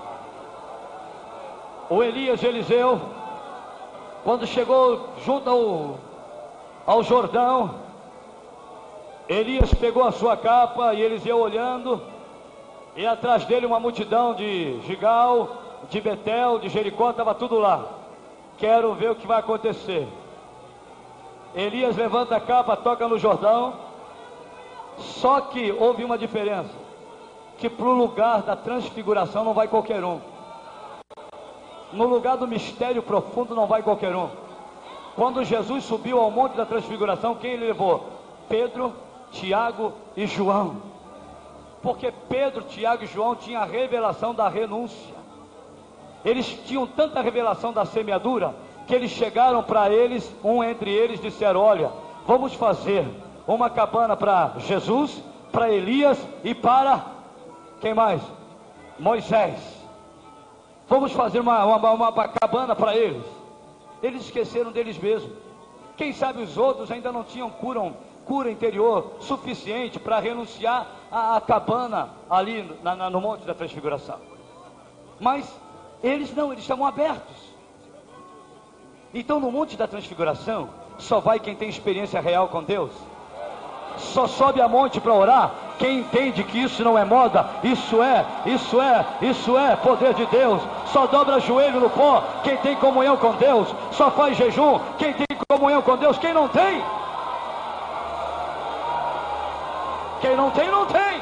o Elias e Eliseu, quando chegou junto ao, ao Jordão, Elias pegou a sua capa e Eliseu olhando, e atrás dele uma multidão de Gigal, de Betel, de Jericó, estava tudo lá. Quero ver o que vai acontecer. Elias levanta a capa, toca no Jordão. Só que houve uma diferença, que para o lugar da transfiguração não vai qualquer um. No lugar do mistério profundo não vai qualquer um. Quando Jesus subiu ao monte da transfiguração, quem ele levou? Pedro, Tiago e João. Porque Pedro, Tiago e João tinham a revelação da renúncia. Eles tinham tanta revelação da semeadura, que eles chegaram para eles, um entre eles disseram, olha, vamos fazer uma cabana para Jesus, para Elias e para, quem mais? Moisés. Vamos fazer uma, uma, uma cabana para eles. Eles esqueceram deles mesmos. Quem sabe os outros ainda não tinham cura, cura interior suficiente para renunciar à, à cabana ali na, na, no Monte da Transfiguração. Mas eles não, eles estavam abertos. Então no Monte da Transfiguração só vai quem tem experiência real com Deus. Só sobe a monte para orar quem entende que isso não é moda, isso é, isso é, isso é poder de Deus. Só dobra joelho no pó quem tem comunhão com Deus. Só faz jejum quem tem comunhão com Deus. Quem não tem, quem não tem, não tem.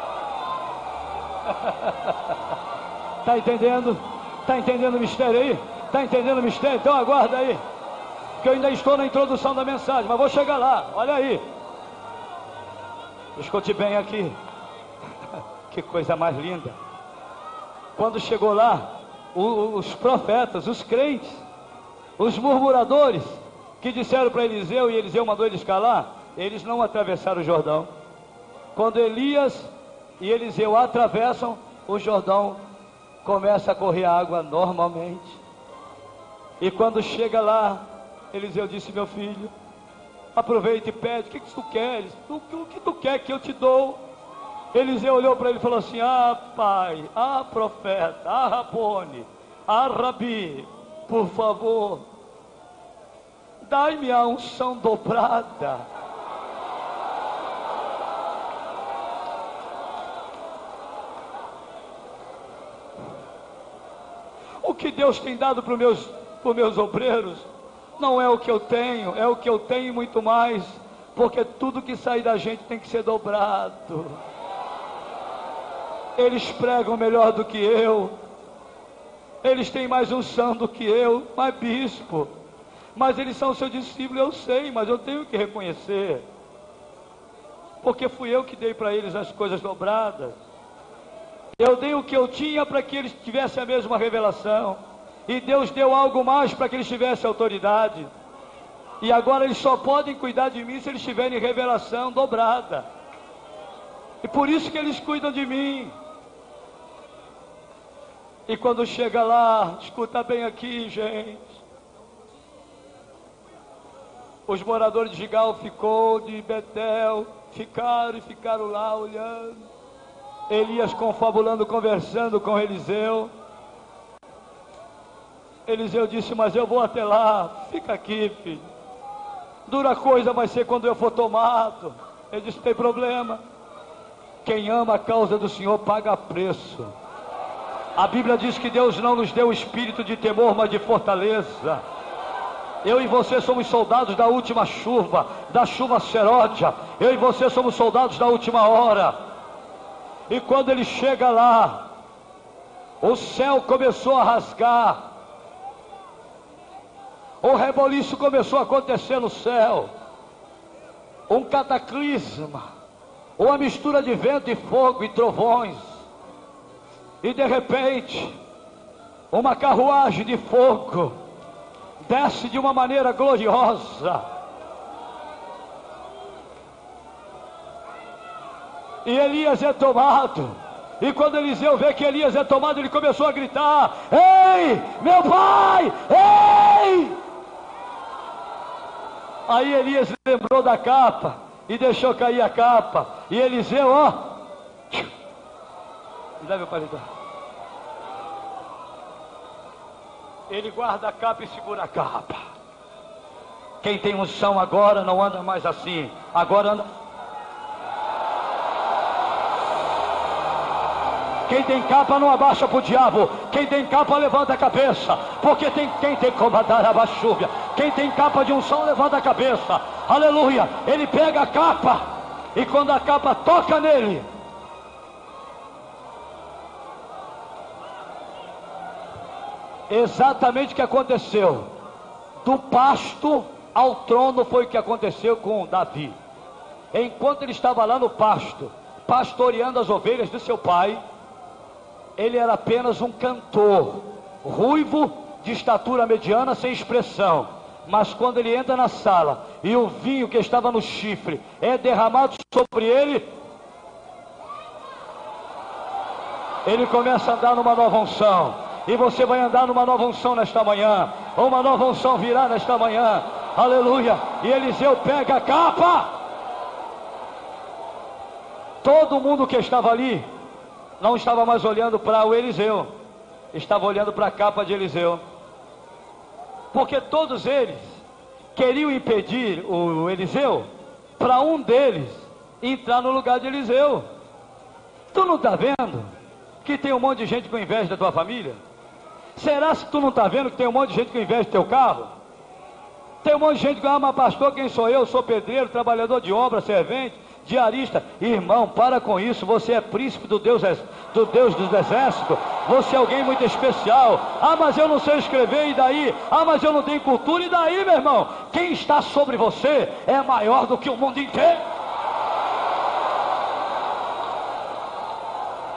Tá entendendo? Tá entendendo o mistério aí? Tá entendendo o mistério? Então aguarda aí, que eu ainda estou na introdução da mensagem, mas vou chegar lá. Olha aí, escute bem aqui. Que coisa mais linda. Quando chegou lá, os profetas, os crentes, os murmuradores, que disseram para Eliseu, e Eliseu mandou eles calar, eles não atravessaram o Jordão. Quando Elias e Eliseu atravessam, o Jordão começa a correr água normalmente. E quando chega lá, Eliseu disse: meu filho, aproveita e pede, o que, que tu queres? O que, o que tu quer que eu te dou? Eliseu olhou para ele e falou assim: ah pai, ah profeta, ah Rabone, ah Rabi, por favor, dai-me a unção dobrada. O que Deus tem dado para os meus, para os meus obreiros não é o que eu tenho, é o que eu tenho e muito mais, porque tudo que sai da gente tem que ser dobrado. Eles pregam melhor do que eu, eles têm mais unção do que eu, mas bispo, mas eles são seu discípulo, eu sei, mas eu tenho que reconhecer, porque fui eu que dei para eles as coisas dobradas. Eu dei o que eu tinha para que eles tivessem a mesma revelação, e Deus deu algo mais para que eles tivessem autoridade, e agora eles só podem cuidar de mim se eles tiverem revelação dobrada, e por isso que eles cuidam de mim. E quando chega lá, escuta bem aqui, gente, os moradores de Gigal ficou, de Betel, ficaram e ficaram lá olhando, Elias confabulando, conversando com Eliseu. Eliseu disse: mas eu vou até lá, fica aqui, filho, dura coisa vai ser quando eu for tomado. Ele disse: não tem problema, quem ama a causa do Senhor paga preço. A Bíblia diz que Deus não nos deu o espírito de temor, mas de fortaleza. Eu e você somos soldados da última chuva, da chuva seródia. Eu e você somos soldados da última hora. E quando ele chega lá, o céu começou a rasgar, o reboliço começou a acontecer no céu, um cataclisma, uma mistura de vento e fogo e trovões. E de repente, uma carruagem de fogo desce de uma maneira gloriosa. E Elias é tomado. E quando Eliseu vê que Elias é tomado, ele começou a gritar: ei, meu pai, ei! Aí Elias lembrou da capa e deixou cair a capa. E Eliseu, ó, me dá meu paletó. Ele guarda a capa e segura a capa. Quem tem unção agora não anda mais assim. Agora anda. Quem tem capa não abaixa para o diabo. Quem tem capa levanta a cabeça. Porque tem quem tem como dar a baixúvia. Quem tem capa de unção levanta a cabeça. Aleluia. Ele pega a capa. E quando a capa toca nele, exatamente o que aconteceu do pasto ao trono foi o que aconteceu com Davi. Enquanto ele estava lá no pasto, pastoreando as ovelhas do seu pai, ele era apenas um cantor, ruivo, de estatura mediana, sem expressão. Mas quando ele entra na sala e o vinho que estava no chifre é derramado sobre ele, ele começa a andar numa nova unção. E você vai andar numa nova unção nesta manhã. Uma nova unção virá nesta manhã. Aleluia. E Eliseu pega a capa. Todo mundo que estava ali não estava mais olhando para o Eliseu, estava olhando para a capa de Eliseu. Porque todos eles queriam impedir o Eliseu para um deles entrar no lugar de Eliseu. Tu não está vendo que tem um monte de gente com inveja da tua família? Será que tu não está vendo que tem um monte de gente com inveja do teu carro? Tem um monte de gente que ama, pastor, quem sou eu? Sou pedreiro, trabalhador de obra, servente, diarista. Irmão, para com isso, você é príncipe do Deus, do Deus dos exércitos. Você é alguém muito especial. Ah, mas eu não sei escrever, e daí? Ah, mas eu não tenho cultura, e daí, meu irmão? Quem está sobre você é maior do que o mundo inteiro.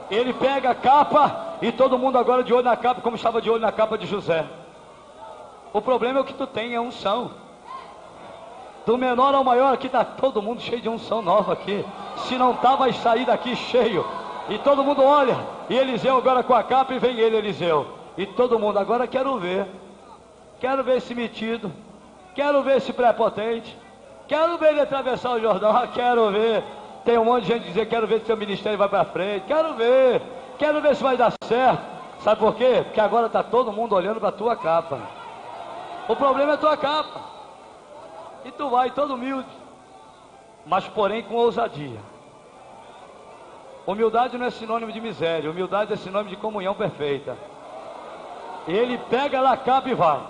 Ele pega a capa e todo mundo agora de olho na capa, como estava de olho na capa de José. O problema é o que tu tem, é unção. Do menor ao maior, aqui está todo mundo cheio de unção nova aqui. Se não tá, vai sair daqui cheio. E todo mundo olha, e Eliseu agora com a capa, e vem ele, Eliseu. E todo mundo, agora quero ver. Quero ver esse metido. Quero ver esse prepotente. Quero ver ele atravessar o Jordão. Ah, quero ver. Tem um monte de gente dizer, quero ver se seu ministério vai para frente. Quero ver. Quero ver se vai dar certo. Sabe por quê? Porque agora está todo mundo olhando para a tua capa. O problema é a tua capa. E tu vai todo humilde, mas porém com ousadia. Humildade não é sinônimo de miséria. Humildade é sinônimo de comunhão perfeita. Ele pega lá a capa e vai.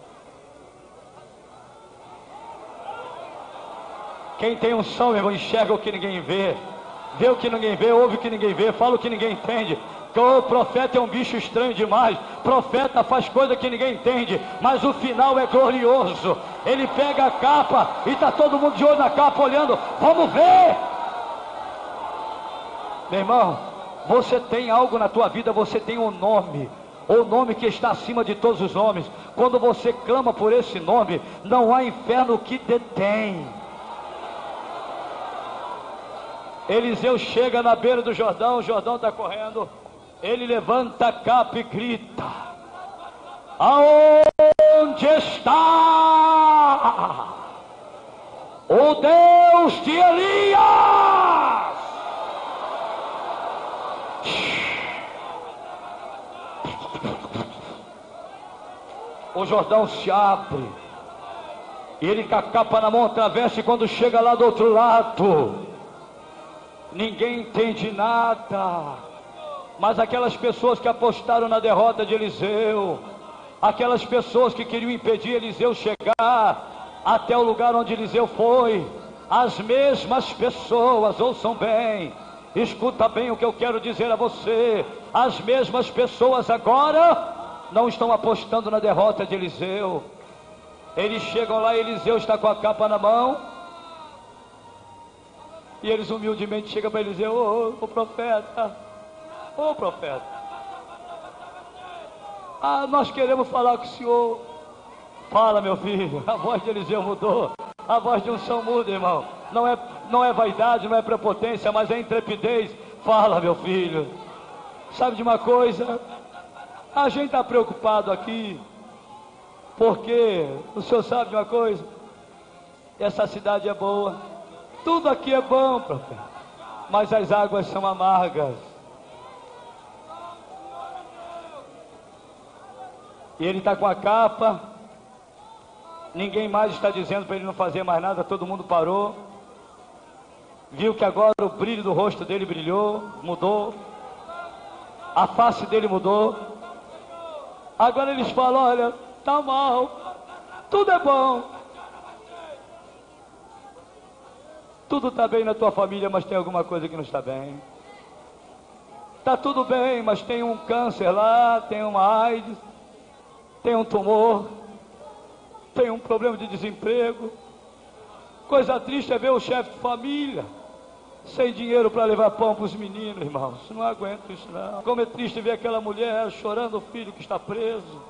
Quem tem unção, meu irmão, enxerga o que ninguém vê, vê o que ninguém vê, ouve o que ninguém vê, fala o que ninguém entende. O profeta é um bicho estranho demais. Profeta faz coisa que ninguém entende, mas o final é glorioso. Ele pega a capa e está todo mundo de olho na capa olhando. Vamos ver. Meu irmão, você tem algo na tua vida, você tem um nome, o nome que está acima de todos os nomes. Quando você clama por esse nome, não há inferno que detém. Eliseu chega na beira do Jordão, o Jordão está correndo. Ele levanta a capa e grita: aonde está o Deus de Elias? O Jordão se abre, e ele com a capa na mão atravessa, e quando chega lá do outro lado, ninguém entende nada. Mas aquelas pessoas que apostaram na derrota de Eliseu, aquelas pessoas que queriam impedir Eliseu chegar até o lugar onde Eliseu foi, as mesmas pessoas, ouçam bem, escuta bem o que eu quero dizer a você, as mesmas pessoas agora não estão apostando na derrota de Eliseu. Eles chegam lá, Eliseu está com a capa na mão, e eles humildemente chegam para Eliseu: ô, ô profeta, ô profeta, ah, nós queremos falar com o senhor. Fala, meu filho. A voz de Eliseu mudou, a voz de unção muda, irmão. Não é, não é vaidade, não é prepotência, mas é intrepidez. Fala, meu filho. Sabe de uma coisa? A gente está preocupado aqui, porque o senhor sabe de uma coisa? Essa cidade é boa, tudo aqui é bom, profeta, mas as águas são amargas. E ele está com a capa, ninguém mais está dizendo para ele não fazer mais nada, todo mundo parou, viu que agora o brilho do rosto dele brilhou, mudou, a face dele mudou. Agora eles falam: olha, tá mal, tudo é bom, tudo está bem na tua família, mas tem alguma coisa que não está bem. Está tudo bem, mas tem um câncer lá, tem uma AIDS, tem um tumor, tem um problema de desemprego. Coisa triste é ver o chefe de família sem dinheiro para levar pão para os meninos, irmãos. Não aguento isso não. Como é triste ver aquela mulher chorando o filho que está preso.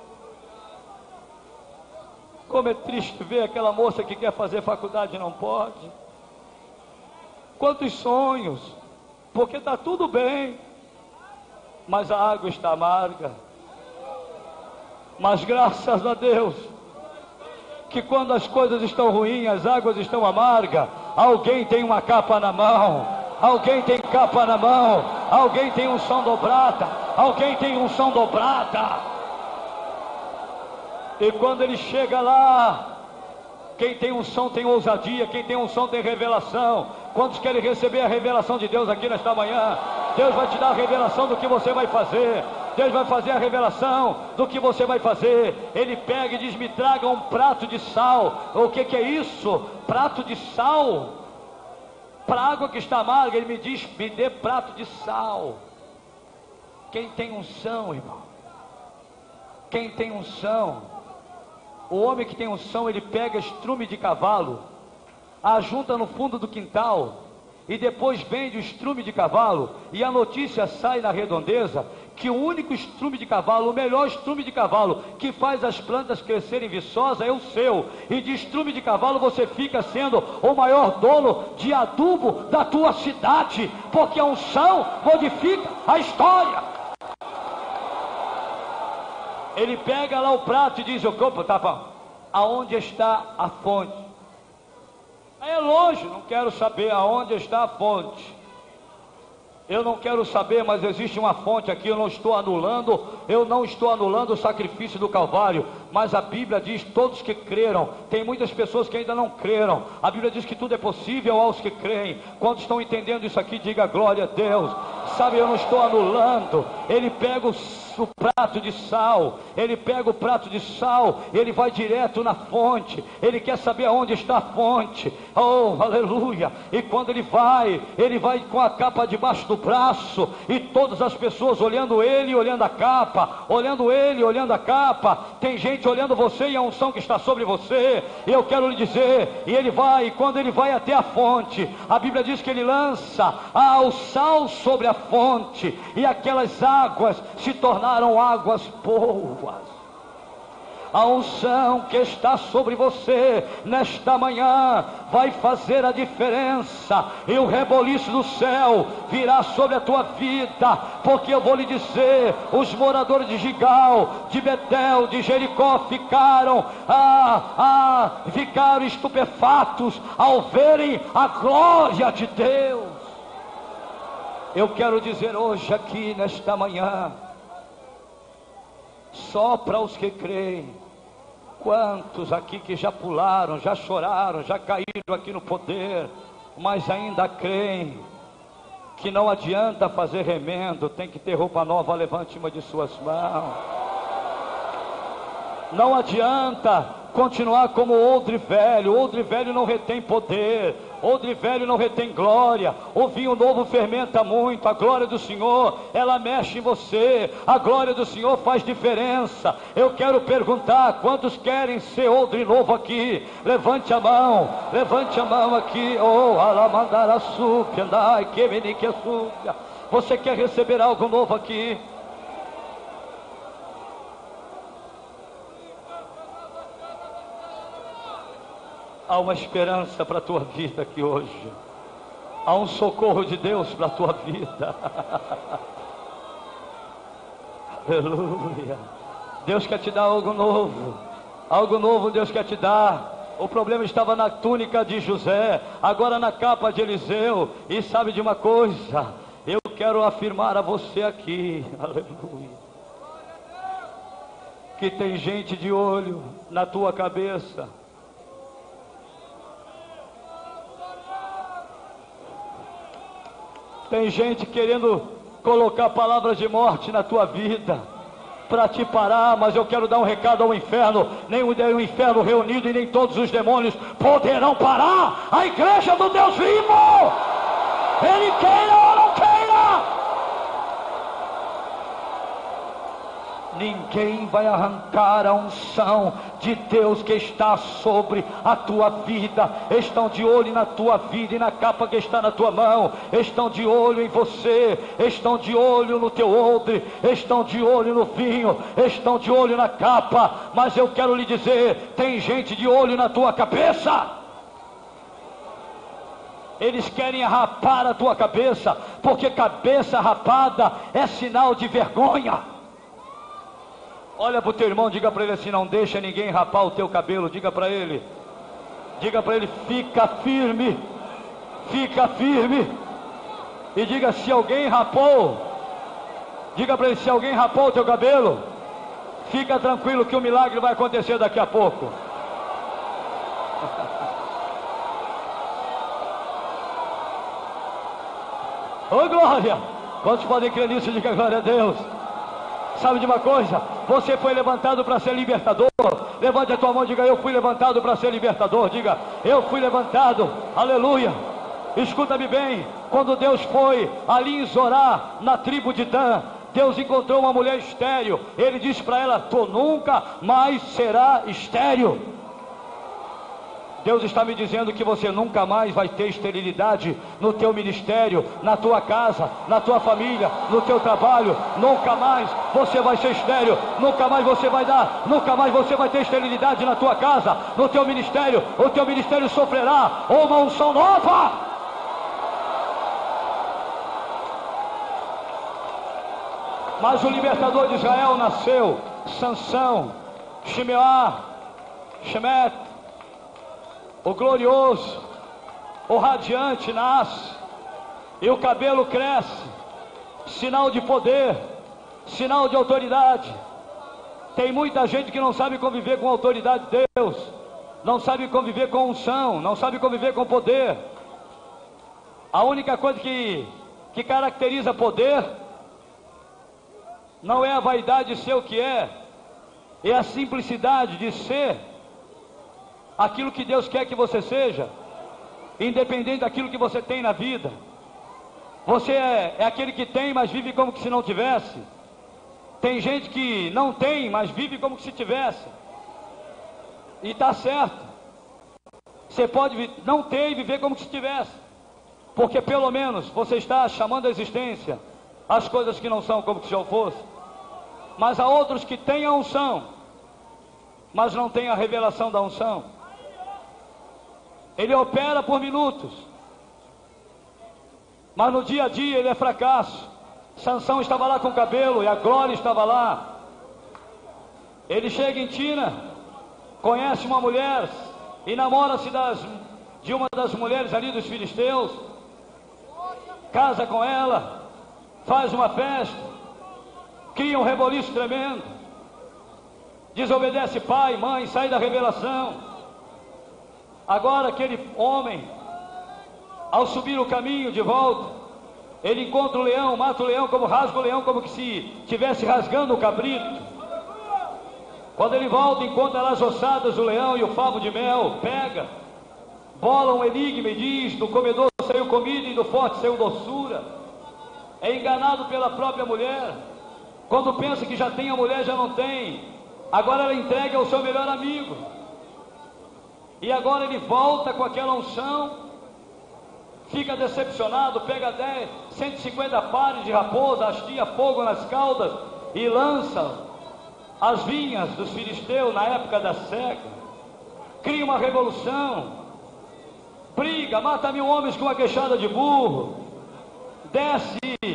Como é triste ver aquela moça que quer fazer faculdade e não pode. Quantos sonhos, porque está tudo bem, mas a água está amarga. Mas graças a Deus, que quando as coisas estão ruins, as águas estão amargas, alguém tem uma capa na mão, alguém tem capa na mão, alguém tem unção dobrada, alguém tem unção dobrada. E quando ele chega lá, quem tem unção tem ousadia, quem tem unção tem revelação. Quantos querem receber a revelação de Deus aqui nesta manhã? Deus vai te dar a revelação do que você vai fazer. Deus vai fazer a revelação do que você vai fazer. Ele pega e diz: me traga um prato de sal. O que, que é isso? Prato de sal? Para a água que está amarga, ele me diz: me dê prato de sal. Quem tem unção, irmão? Quem tem unção? O homem que tem unção, ele pega estrume de cavalo, ajunta no fundo do quintal e depois vende o estrume de cavalo, e a notícia sai na redondeza que o único estrume de cavalo, o melhor estrume de cavalo que faz as plantas crescerem viçosas é o seu, e de estrume de cavalo você fica sendo o maior dono de adubo da tua cidade, porque a unção modifica a história. Ele pega lá o prato e diz: o corpo tá bom, aonde está a fonte? É longe, não quero saber aonde está a fonte. Eu não quero saber, mas existe uma fonte aqui. Eu não estou anulando, eu não estou anulando o sacrifício do Calvário, mas a Bíblia diz: todos que creram. Tem muitas pessoas que ainda não creram. A Bíblia diz que tudo é possível aos que creem. Quando estão entendendo isso aqui, diga glória a Deus. Sabe, eu não estou anulando. Ele pega o, o prato de sal, ele pega o prato de sal, ele vai direto na fonte. Ele quer saber aonde está a fonte. Oh, aleluia. E quando ele vai, ele vai com a capa debaixo do braço, e todas as pessoas olhando ele, olhando a capa, olhando ele, olhando a capa. Tem gente olhando você e a unção que está sobre você. E eu quero lhe dizer, e ele vai, e quando ele vai até a fonte, a Bíblia diz que ele lança ah, o sal sobre a fonte, e aquelas águas se tornaram águas boas. A unção que está sobre você nesta manhã vai fazer a diferença, e o reboliço do céu virá sobre a tua vida, porque eu vou lhe dizer: os moradores de Gigal, de Betel, de Jericó ficaram, ah, ah, ficaram estupefatos ao verem a glória de Deus. Eu quero dizer hoje aqui nesta manhã, só para os que creem. Quantos aqui que já pularam, já choraram, já caíram aqui no poder, mas ainda creem que não adianta fazer remendo, tem que ter roupa nova? Levante uma de suas mãos. Não adianta continuar como odre velho. Odre velho não retém poder, odre velho não retém glória. O vinho novo fermenta muito. A glória do Senhor, ela mexe em você. A glória do Senhor faz diferença. Eu quero perguntar: quantos querem ser odre novo aqui? Levante a mão, levante a mão aqui. Oh, alamandara súpia, andai, que menique súpia. Você quer receber algo novo aqui? Há uma esperança para a tua vida aqui hoje. Há um socorro de Deus para a tua vida. Aleluia. Deus quer te dar algo novo. Algo novo Deus quer te dar. O problema estava na túnica de José, agora na capa de Eliseu. E sabe de uma coisa? Eu quero afirmar a você aqui, aleluia, que tem gente de olho na tua cabeça. Tem gente querendo colocar palavras de morte na tua vida, para te parar, mas eu quero dar um recado ao inferno: nem o inferno reunido e nem todos os demônios poderão parar a igreja do Deus vivo. Ele queira ou não queira, ninguém vai arrancar a unção de Deus que está sobre a tua vida. Estão de olho na tua vida e na capa que está na tua mão. Estão de olho em você, estão de olho no teu odre, estão de olho no vinho, estão de olho na capa. Mas eu quero lhe dizer, tem gente de olho na tua cabeça. Eles querem rapar a tua cabeça, porque cabeça rapada é sinal de vergonha. Olha para o teu irmão, diga para ele assim: não deixa ninguém rapar o teu cabelo. Diga para ele, diga para ele, fica firme, fica firme. E diga: se alguém rapou, diga para ele, se alguém rapou o teu cabelo, fica tranquilo que o milagre vai acontecer daqui a pouco. Ô oh, glória! Quantos podem crer nisso? Diga glória a Deus. Sabe de uma coisa? Você foi levantado para ser libertador. Levante a tua mão e diga: eu fui levantado para ser libertador. Diga: eu fui levantado. Aleluia. Escuta-me bem. Quando Deus foi ali em Zorá, na tribo de Dan, Deus encontrou uma mulher estéril. Ele disse para ela: tu nunca mais será estéril. Deus está me dizendo que você nunca mais vai ter esterilidade no teu ministério, na tua casa, na tua família, no teu trabalho. Nunca mais você vai ser estéril, nunca mais você vai dar, nunca mais você vai ter esterilidade na tua casa, no teu ministério. O teu ministério sofrerá uma unção nova. Mas o libertador de Israel nasceu, Sansão, Shimeá, Shemet, o glorioso, o radiante nasce, e o cabelo cresce, sinal de poder, sinal de autoridade. Tem muita gente que não sabe conviver com a autoridade de Deus, não sabe conviver com unção, não sabe conviver com poder. A única coisa que, que caracteriza poder não é a vaidade de ser o que é, é a simplicidade de ser aquilo que Deus quer que você seja, independente daquilo que você tem na vida. Você é, é aquele que tem, mas vive como que se não tivesse. Tem gente que não tem, mas vive como que se tivesse. E está certo. Você pode não ter e viver como que se tivesse, porque pelo menos você está chamando a existência as coisas que não são como que se já fosse. Mas há outros que têm a unção, mas não têm a revelação da unção. Ele opera por minutos, mas no dia a dia ele é fracasso. Sansão estava lá com o cabelo e a glória estava lá. Ele chega em Tina, conhece uma mulher e namora-se das, de uma das mulheres ali dos filisteus, casa com ela, faz uma festa, cria um reboliço tremendo, desobedece pai, mãe, sai da revelação. Agora aquele homem, ao subir o caminho de volta, ele encontra o leão, mata o leão, como rasga o leão, como que se estivesse rasgando o cabrito. Quando ele volta, encontra lá as ossadas do leão e o favo de mel, pega, bola um enigma e diz: do comedor saiu comida e do forte saiu doçura. É enganado pela própria mulher. Quando pensa que já tem a mulher, já não tem. Agora ela entrega ao seu melhor amigo. E agora ele volta com aquela unção, fica decepcionado, pega dez, cento e cinquenta pares de raposa, hastia fogo nas caudas e lança as vinhas dos filisteus na época da seca. Cria uma revolução, briga, mata mil homens com uma queixada de burro, desce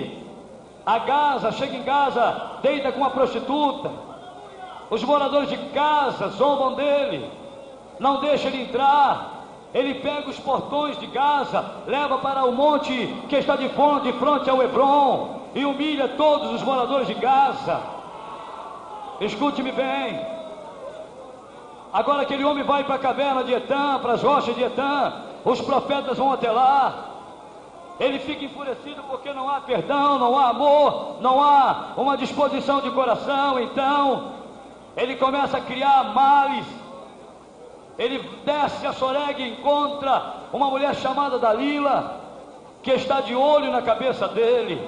a Gaza, chega em Gaza, deita com uma prostituta. Os moradores de casa zombam dele, não deixa ele entrar. Ele pega os portões de Gaza, leva para o monte que está de frente, de frente ao Hebron, e humilha todos os moradores de Gaza. Escute-me bem. Agora aquele homem vai para a caverna de Etã, para as rochas de Etã, os profetas vão até lá. Ele fica enfurecido porque não há perdão, não há amor, não há uma disposição de coração. Então ele começa a criar males. Ele desce a Soreg e encontra uma mulher chamada Dalila, que está de olho na cabeça dele.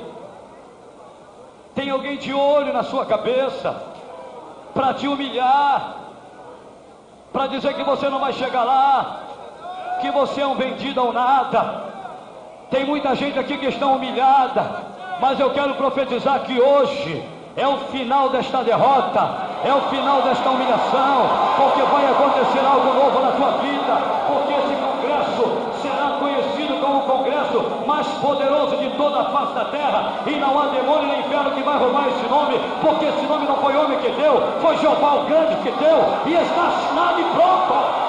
Tem alguém de olho na sua cabeça, para te humilhar, para dizer que você não vai chegar lá, que você é um vendido ao nada. Tem muita gente aqui que está humilhada, mas eu quero profetizar que hoje é o final desta derrota, é o final desta humilhação, porque vai acontecer algo novo na tua vida, porque esse congresso será conhecido como o congresso mais poderoso de toda a face da terra, e não há demônio nem inferno que vai roubar esse nome, porque esse nome não foi homem que deu, foi Jeová o grande que deu, e está assinado e pronto.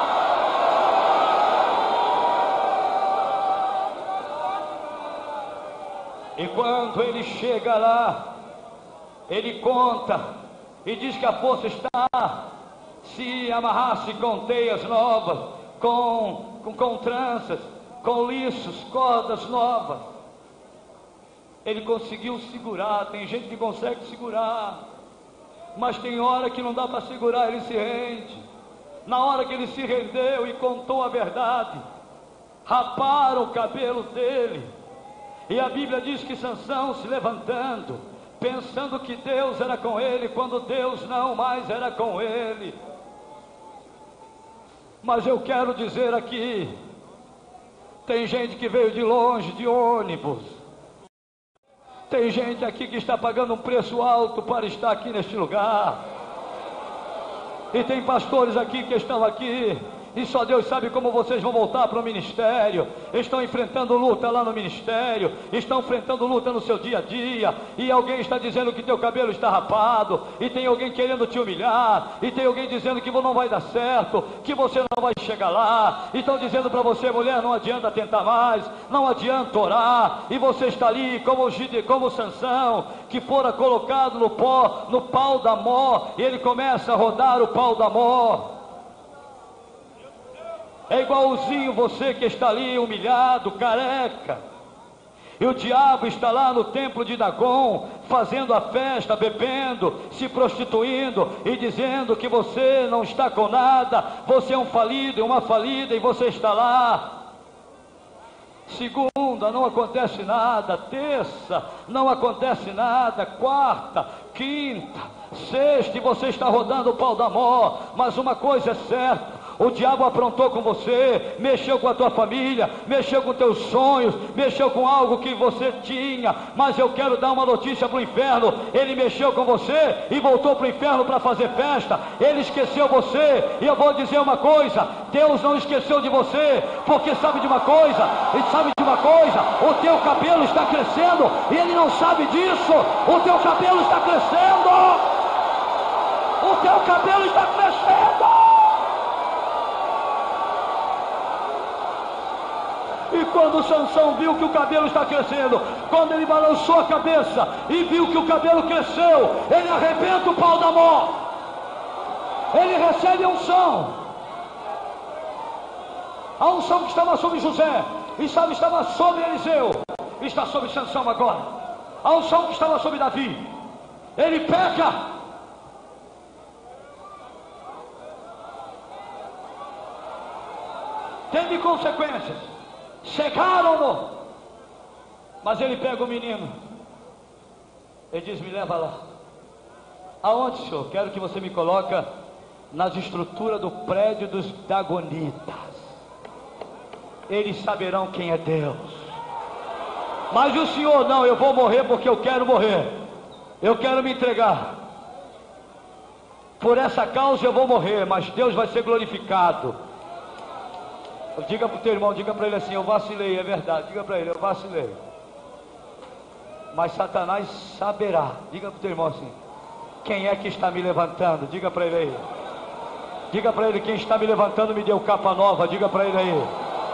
E quando ele chega lá, ele conta e diz que a força está, se amarrasse com teias novas, com, com, com tranças, com liços, cordas novas. Ele conseguiu segurar. Tem gente que consegue segurar, mas tem hora que não dá para segurar, ele se rende. Na hora que ele se rendeu e contou a verdade, raparam o cabelo dele. E a Bíblia diz que Sansão, se levantando, pensando que Deus era com ele, quando Deus não mais era com ele, Mas eu quero dizer aqui, tem gente que veio de longe, de ônibus. Tem gente aqui que está pagando um preço alto para estar aqui neste lugar. E tem pastores aqui que estão aqui, e só Deus sabe como vocês vão voltar para o ministério. Estão enfrentando luta lá no ministério, estão enfrentando luta no seu dia a dia, e alguém está dizendo que teu cabelo está rapado, e tem alguém querendo te humilhar, e tem alguém dizendo que não vai dar certo, que você não vai chegar lá. E estão dizendo para você, mulher, não adianta tentar mais, não adianta orar, e você está ali como o Gide, como Sansão, que fora colocado no pó, no pau da mó, e ele começa a rodar o pau da mó. É igualzinho você que está ali humilhado, careca, e o diabo está lá no templo de Dagon, fazendo a festa, bebendo, se prostituindo, e dizendo que você não está com nada, você é um falido, uma falida, e você está lá. Segunda, não acontece nada. Terça, não acontece nada. Quarta, quinta, sexta, e você está rodando o pau da mó. Mas uma coisa é certa, o diabo aprontou com você, mexeu com a tua família, mexeu com teus sonhos, mexeu com algo que você tinha. Mas eu quero dar uma notícia para o inferno: ele mexeu com você e voltou para o inferno para fazer festa. Ele esqueceu você, e eu vou dizer uma coisa: Deus não esqueceu de você, porque sabe de uma coisa, e sabe de uma coisa, o teu cabelo está crescendo, e ele não sabe disso. O teu cabelo está crescendo, o teu cabelo está crescendo. E quando Sansão viu que o cabelo está crescendo, quando ele balançou a cabeça e viu que o cabelo cresceu, ele arrebenta o pau da mão, ele recebe a unção, a unção que estava sobre José, e sabe, estava sobre Eliseu, está sobre Sansão agora. A unção que estava sobre Davi, ele peca, teve consequências. Chegaram-no, mas ele pega o menino, ele diz: me leva lá. Aonde, senhor? Quero que você me coloque nas estruturas do prédio dos Dagonitas. Eles saberão quem é Deus. Mas o senhor: não, eu vou morrer porque eu quero morrer, eu quero me entregar, por essa causa eu vou morrer, mas Deus vai ser glorificado. Diga para o teu irmão, diga para ele assim: eu vacilei, é verdade. Diga para ele: eu vacilei, mas Satanás saberá. Diga para o teu irmão assim: quem é que está me levantando? Diga para ele aí. Diga para ele: quem está me levantando me deu capa nova. Diga para ele aí.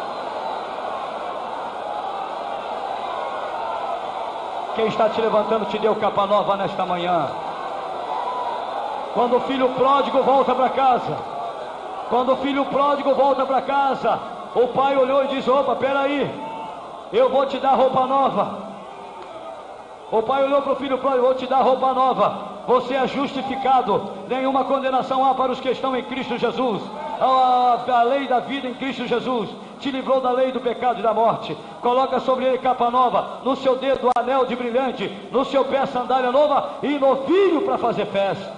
Quem está te levantando te deu capa nova nesta manhã. Quando o filho pródigo volta para casa, quando o filho pródigo volta para casa, o pai olhou e disse: opa, peraí, eu vou te dar roupa nova. O pai olhou para o filho pródigo: vou te dar roupa nova, você é justificado, nenhuma condenação há para os que estão em Cristo Jesus. A, a lei da vida em Cristo Jesus te livrou da lei do pecado e da morte. Coloca sobre ele capa nova, no seu dedo anel de brilhante, no seu pé sandália nova e novilho para fazer festa.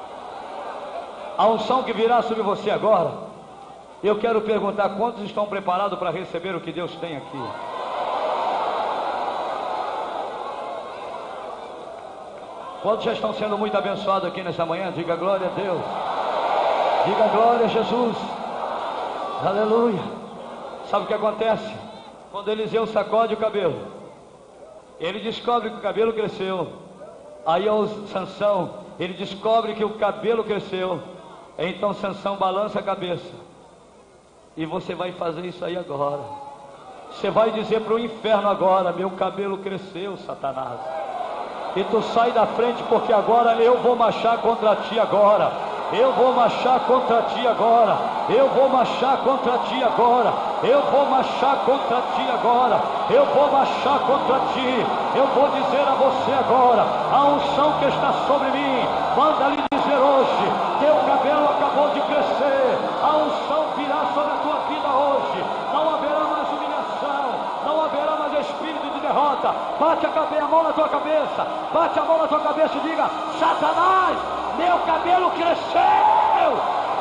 A unção que virá sobre você agora, eu quero perguntar: quantos estão preparados para receber o que Deus tem aqui? Quantos já estão sendo muito abençoados aqui nessa manhã? Diga glória a Deus. Diga glória a Jesus. Aleluia. Sabe o que acontece? Quando Eliseu sacode o cabelo, ele descobre que o cabelo cresceu. Aí o Sansão, ele descobre que o cabelo cresceu. Então Sansão balança a cabeça: e você vai fazer isso aí agora. Você vai dizer para o inferno agora: meu cabelo cresceu, Satanás. E tu sai da frente, porque agora eu vou marchar contra ti agora. Eu vou marchar contra ti agora. Eu vou marchar contra ti agora. Eu vou marchar contra ti agora. Eu vou marchar contra ti. Eu vou dizer a você agora: a unção que está sobre mim manda lhe dizer hoje: teu cabelo acabou de crescer. A unção virá sobre a tua vida hoje. Não haverá mais humilhação, não haverá mais espírito de derrota. Bate a, cabeça, a mão na tua cabeça, bate a mão na tua cabeça e diga: Satanás, meu cabelo cresceu,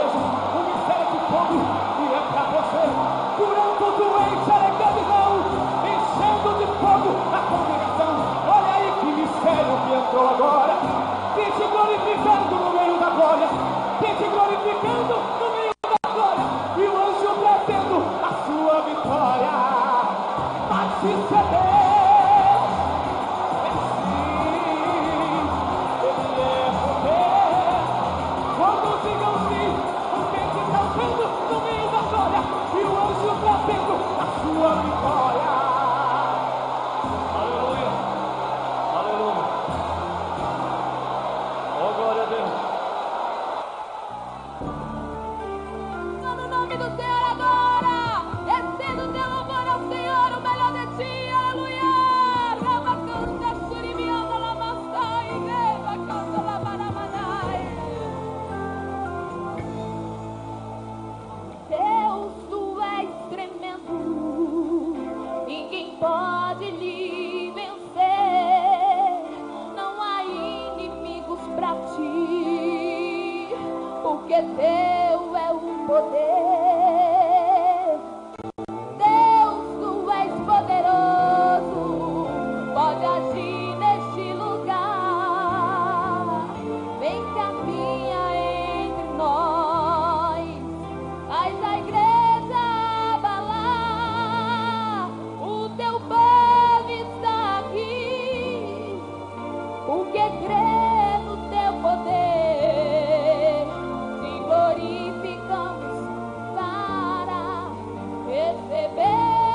igreja, o mistério de fogo que é para você, curando o doente, alegando não, enchendo de fogo a congregação. Olha aí que mistério que entrou agora, te te glorificando no meio da glória, te te glorificando no meio da glória, e o anjo trazendo a sua vitória. Mas isso é Deus, é sim, Ele é poder. Quando digam sim, porque te trazendo no meio da glória, e o anjo trazendo a sua vitória. Aleluia, aleluia. Oh, glória a Deus. No nome do Senhor agora, descendo o teu louvor ao Senhor, o melhor de ti, aleluia. Rabacanta, surimianda, lamassai, rebacanta, labaramanai. Deus, tu és tremendo, ninguém pode lhe vencer. Não há inimigos pra ti, porque teu é o poder. Deus, tu és poderoso, pode agir neste lugar. Vem, caminha entre nós, faz a igreja abalar. O teu povo está aqui, porque crê no teu poder. Te glorificamos para receber.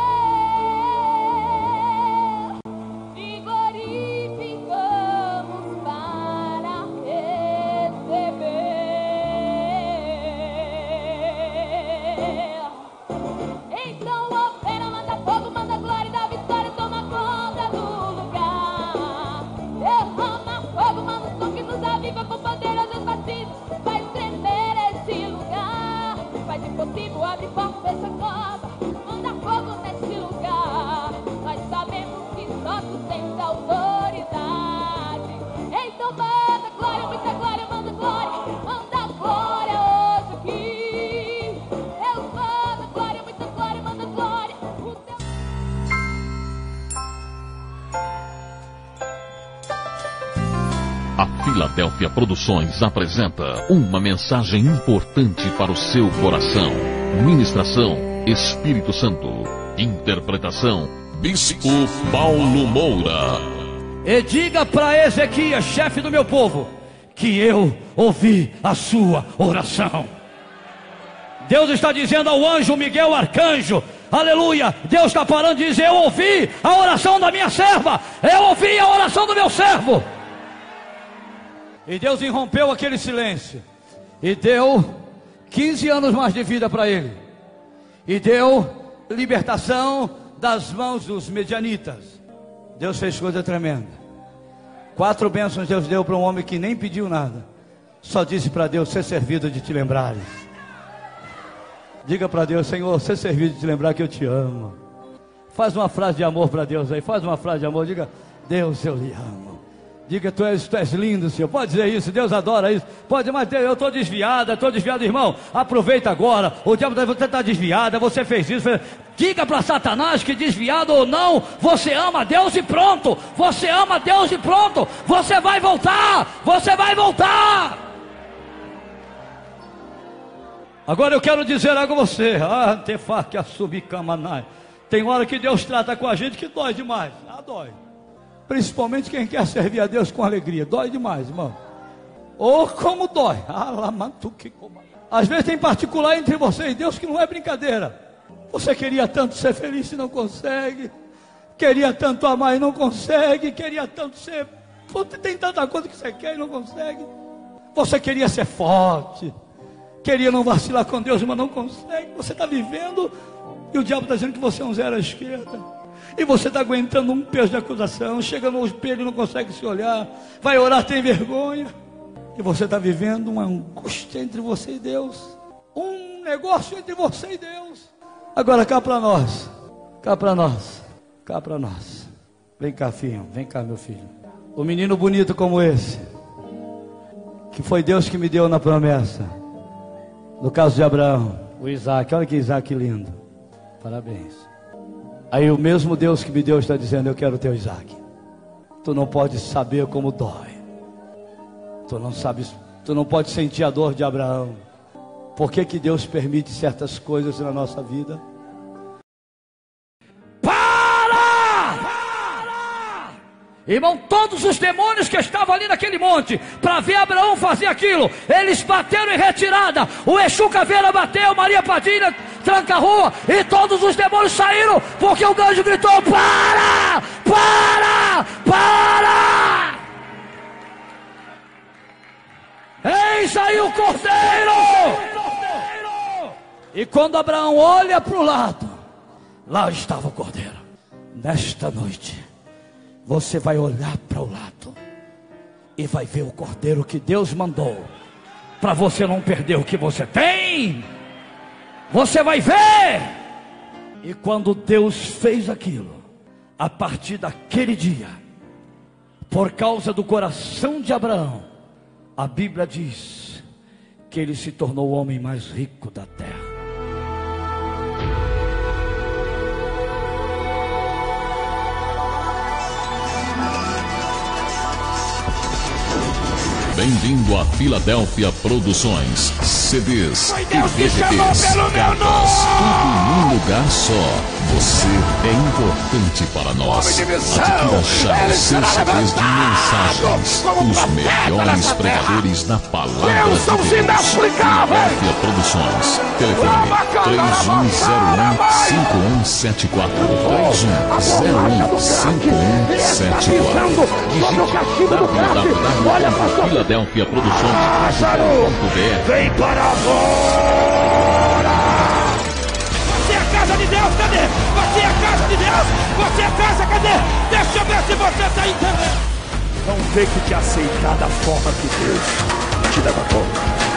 Te glorificamos para receber. Então opera, manda fogo, manda glória, dá vitória, toma conta do lugar. Derrama fogo, manda som que nos aviva com poderosos batidos. Faz tremer esse lugar, faz impossível, abre porta, fecha cova. Manda fogo nesse lugar, nós sabemos que só tu tens autoridade. Então manda glória, muita glória, manda glória, manda glória hoje aqui. Deus manda glória, muita glória, manda glória. O teu... A Filadélfia Produções apresenta uma mensagem importante para o seu coração. Ministração Espírito Santo. Interpretação Bispo Paulo Moura. E diga para Ezequias, chefe do meu povo, que eu ouvi a sua oração. Deus está dizendo ao anjo Miguel, arcanjo, aleluia. Deus está parando de dizer: eu ouvi a oração da minha serva, eu ouvi a oração do meu servo. E Deus irrompeu aquele silêncio e deu quinze anos mais de vida para ele, e deu libertação das mãos dos medianitas. Deus fez coisa tremenda. Quatro bênçãos Deus deu para um homem que nem pediu nada, só disse para Deus: ser servido de te lembrares. Diga para Deus: Senhor, ser servido de te lembrar que eu te amo. Faz uma frase de amor para Deus aí, faz uma frase de amor, diga: Deus, eu lhe amo. Diga: tu és, tu és lindo, Senhor. Pode dizer isso, Deus adora isso. Pode, mas eu estou desviada, estou desviado, irmão. Aproveita agora. O diabo, você está desviada, você fez isso. Fez... Diga para Satanás que, desviado ou não, você ama Deus e pronto. Você ama Deus e pronto. Você vai voltar. Você vai voltar. Agora eu quero dizer algo a você. Ah, tefaque asubicamanai. Tem hora que Deus trata com a gente que dói demais. Ah, dói. Principalmente quem quer servir a Deus com alegria. Dói demais, irmão. Ou como dói. Às vezes tem particular entre você e Deus que não é brincadeira. Você queria tanto ser feliz e não consegue. Queria tanto amar e não consegue. Queria tanto ser... Tem tanta coisa que você quer e não consegue. Você queria ser forte. Queria não vacilar com Deus, mas não consegue. Você está vivendo e o diabo está dizendo que você é um zero à esquerda. E você está aguentando um peso de acusação. Chega no espelho e não consegue se olhar. Vai orar, tem vergonha. E você está vivendo uma angústia entre você e Deus. Um negócio entre você e Deus. Agora cá para nós. Cá para nós. Cá para nós. Vem cá, filho. Vem cá, meu filho. Um menino bonito como esse, que foi Deus que me deu na promessa. No caso de Abraão, o Isaac, olha que Isaac lindo. Parabéns. Aí o mesmo Deus que me deu está dizendo: eu quero teu Isaac. Tu não pode saber como dói. Tu não sabes, tu não pode sentir a dor de Abraão. Por que que Deus permite certas coisas na nossa vida? Irmão, todos os demônios que estavam ali naquele monte, para ver Abraão fazer aquilo, eles bateram em retirada. O Exu Caveira bateu, Maria Padilha tranca a rua, e todos os demônios saíram, porque o anjo gritou: para, para, para. Eis aí o cordeiro. E quando Abraão olha para o lado, lá estava o cordeiro. Nesta noite você vai olhar para o lado e vai ver o cordeiro que Deus mandou, para você não perder o que você tem. Você vai ver. E quando Deus fez aquilo, a partir daquele dia, por causa do coração de Abraão, a Bíblia diz que ele se tornou o homem mais rico da terra. Bem-vindo a Filadélfia Produções, C Ds, Foi e Deus que D V chamou Ds, pelo meu capas, nome. tudo num lugar só. Você é importante para nós. Homem de missão, Adquira já ele os seus será C Ds de levantado mensagens, como os profeta melhores nessa terra. pregadores da palavra Deus são de os Deus. inexplicáveis. Filadélfia Produções, telefone três um zero um, cinco um sete quatro, três um zero um, cinco um sete quatro. Digite w w w ponto filadélfia produções ponto b r. Vem para agora! Você é a casa de Deus, cadê? Você é a casa de Deus? Você é a casa, cadê? Deixa eu ver se você está entendendo. Não tem que te aceitar da forma que Deus te levantou.